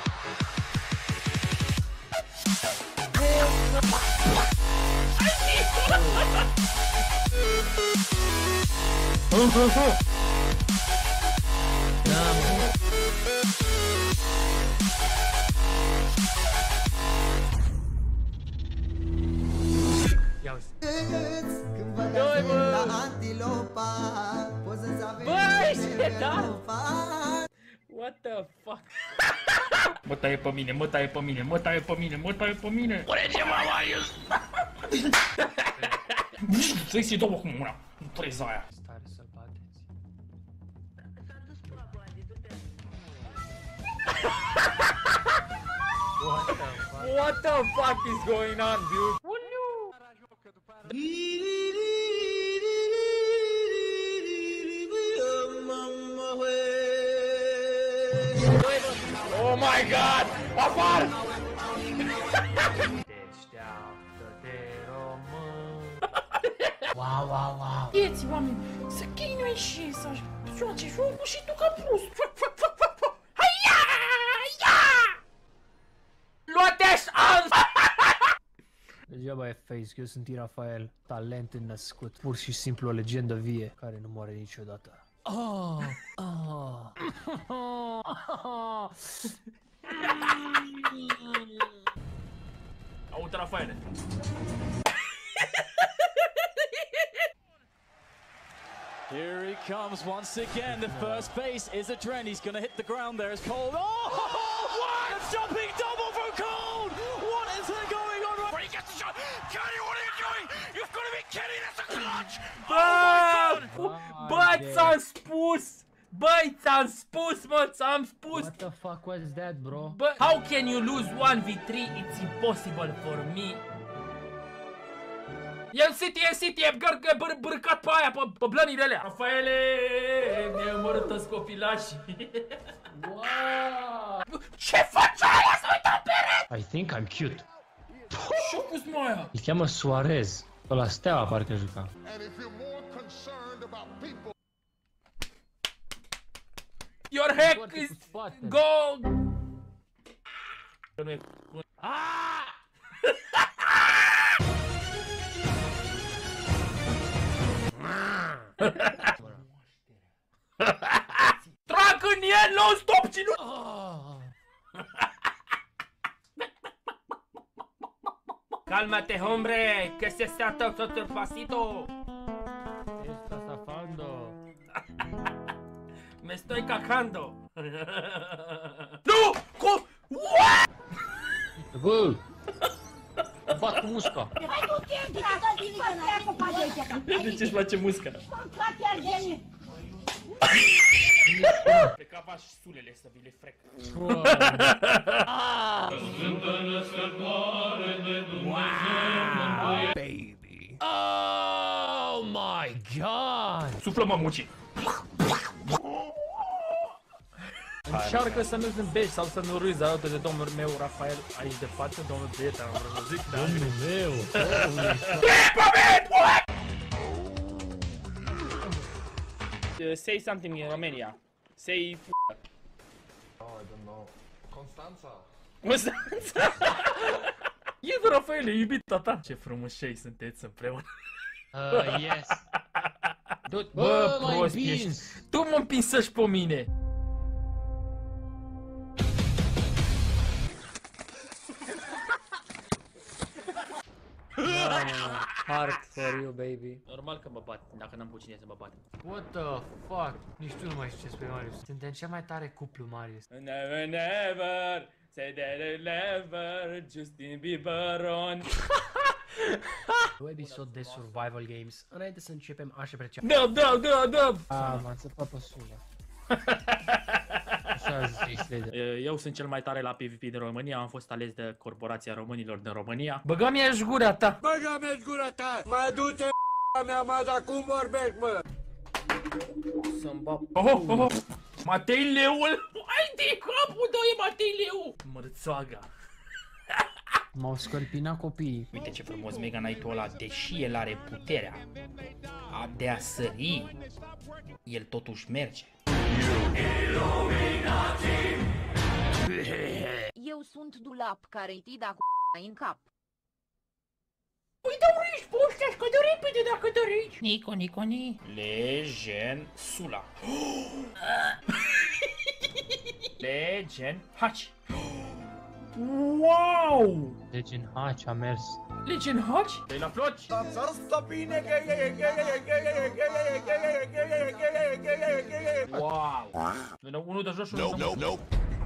What the fuck?
Mă taie pe mine, mă taie pe mine, mă taie pe mine, mă taie pe mine. Pune ceva, Marius! Să-i se două cu una, preza aia.
Stare să-l bateți.
What the fuck is going on, dude? Oh my god! Apar!
Wow, wow, wow.
Ieți, oameni, să chinui și să joace jocul și tu ca prost. Haia! Haia!
Luate-și am!
Degeaba băi, face, că eu sunt Rafael, talent înnăscut, pur și simplu o legendă vie, care nu moare niciodată. Oh, oh.
Auto, Rafaele.
Here he comes once again. The first base is Adren. He's going to hit the ground there as Cole. Oh, what? A jumping double from Cole. What is going on?
Where he gets the shot. Kenny, what are you doing? You've got to be kidding. That's a clutch.
Bă! Bă, ți-am spus! Băi, ți-am spus, mă, ți-am spus!
What the fuck was that, bro?
Bă, how can you lose one v three? It's impossible for me. E în City, e în City, e bărcat pe aia, pe, pe blănile alea. Rafaele, ne omorât toți copilașii. Wow! Ce face aia? Să uită pe perete!
I think I'm cute.
Ce-a pus mă aia?
Îl cheamă Suarez. Ăla Steaua parcă juca.
Your hack is gold! Nu e... Aaaa! Trag în el non-stop și nu... Calma-te, hombre, que se está todo pasito.
¿Qué estás afando?
Me estoy cagando. Nu! Cum? What?
Bă! Bat cu musca.
De ce-ți place musca? Plecava și sulele să vi le frec.
Baby. Oh my god!
Suflă mămucii. Încearcă să nu zâmbești sau să nu râzi alături de domnul meu Rafael aici de față, domnul prieten, am vrut să zic, dar...
Domnul meu!
Uh, say something in Romania. Say f***.
Oh, I don't know. Constanța.
Constanța! E Rafael, e iubita ta. Ce frumoșei sunteți împreună.
Uh, yes.
Bă,
Bă,
prost
m-ai
ești.
împins.
Tu mă împinsăși pe mine.
Heart for you, baby.
Normal că mă bat, dacă n-am cu cine să mă bat.
What the fuck? Nici tu nu mai știi ce spui, Marius. Suntem cea mai tare cuplu, Marius.
Never, never, say that never, Justin Bieber on.
Un episod de survival games. Înainte să începem, aș aprecia.
Da, da, da, da.
Ah, m-am țăpat pe sulă. Așa zice.
Eu sunt cel mai tare la PvP din România, am fost ales de Corporația Românilor din România. Băga-mi-aș gura ta!
Băga-mi-aș gura ta! Mă du-te, mea, mă, dar cum vorbești, mă?
Să-mi bap.
Oh, oh, oh. Matei Leul! Hai de capul tău, e Matei Leu! Mărțoaga!
M-au scălpinat copiii.
Uite ce frumos Mega Knight-ul ăla, deși el are puterea a de a sări, el totuși merge.
Eu sunt dulap care-i tida cu în cap.
Uite, uriși, poștea, că de repede dacă doriți.
Nico, Nico, Ni. Legend Sula. Legend Hachi. Wow!
Deci în haci a mers.
Legend Hachi? Te-ai la floci? Wow! Unul de jos și unul de sus.
Nope.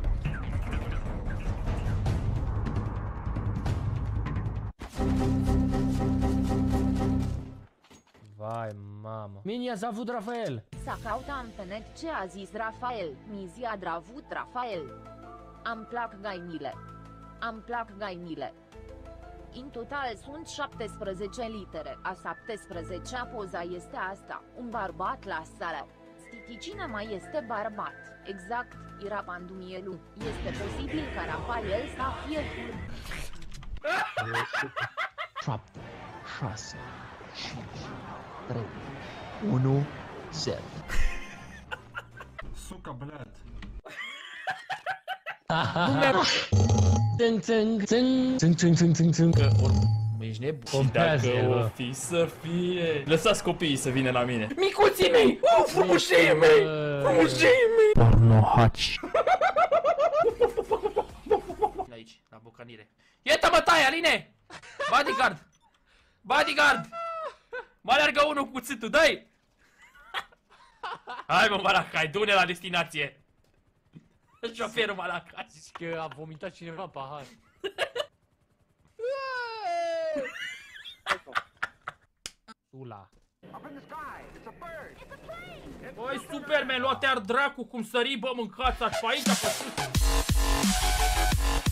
Vai, mamă. Mini ați avut Rafael.
Să cautam pe net ce a zis Rafael, mizi a dravut Rafael. Am plac gaimile. Am plac gaimile. În total sunt șaptesprezece litere, a șaptesprezecea poza este asta, un bărbat la sală. Stiti, cine mai este bărbat? Exact, era Pandumielu. Este posibil ca Rafael să fie fur.
șapte, șase, cinci, trei, unu, zero.
Suca, bled.
Țâng, țâng, țâng, țâng, țâng, țâng, țâng, țâng.
Mă, ești nebun.
Pompează,
Dacă
bă.
o fi să fie... Lăsați copiii să vină la mine.
Micuții mei! Oh, frumușii mei! Frumușii mei!
Pornohaci.
Aici, la bocanire. Iată-mă tai, Aline! Bodyguard! Bodyguard! Mă alergă unul cu cuțitul, dă-i! Hai mă, Malacai, du-ne la destinație! Șoferul Malacai!
Zici că a vomitat cineva în pahar. Sula.
Băi, Superman, lua-te-ar dracu cum sări, bă, mâncați-aș pe aici, pe sus!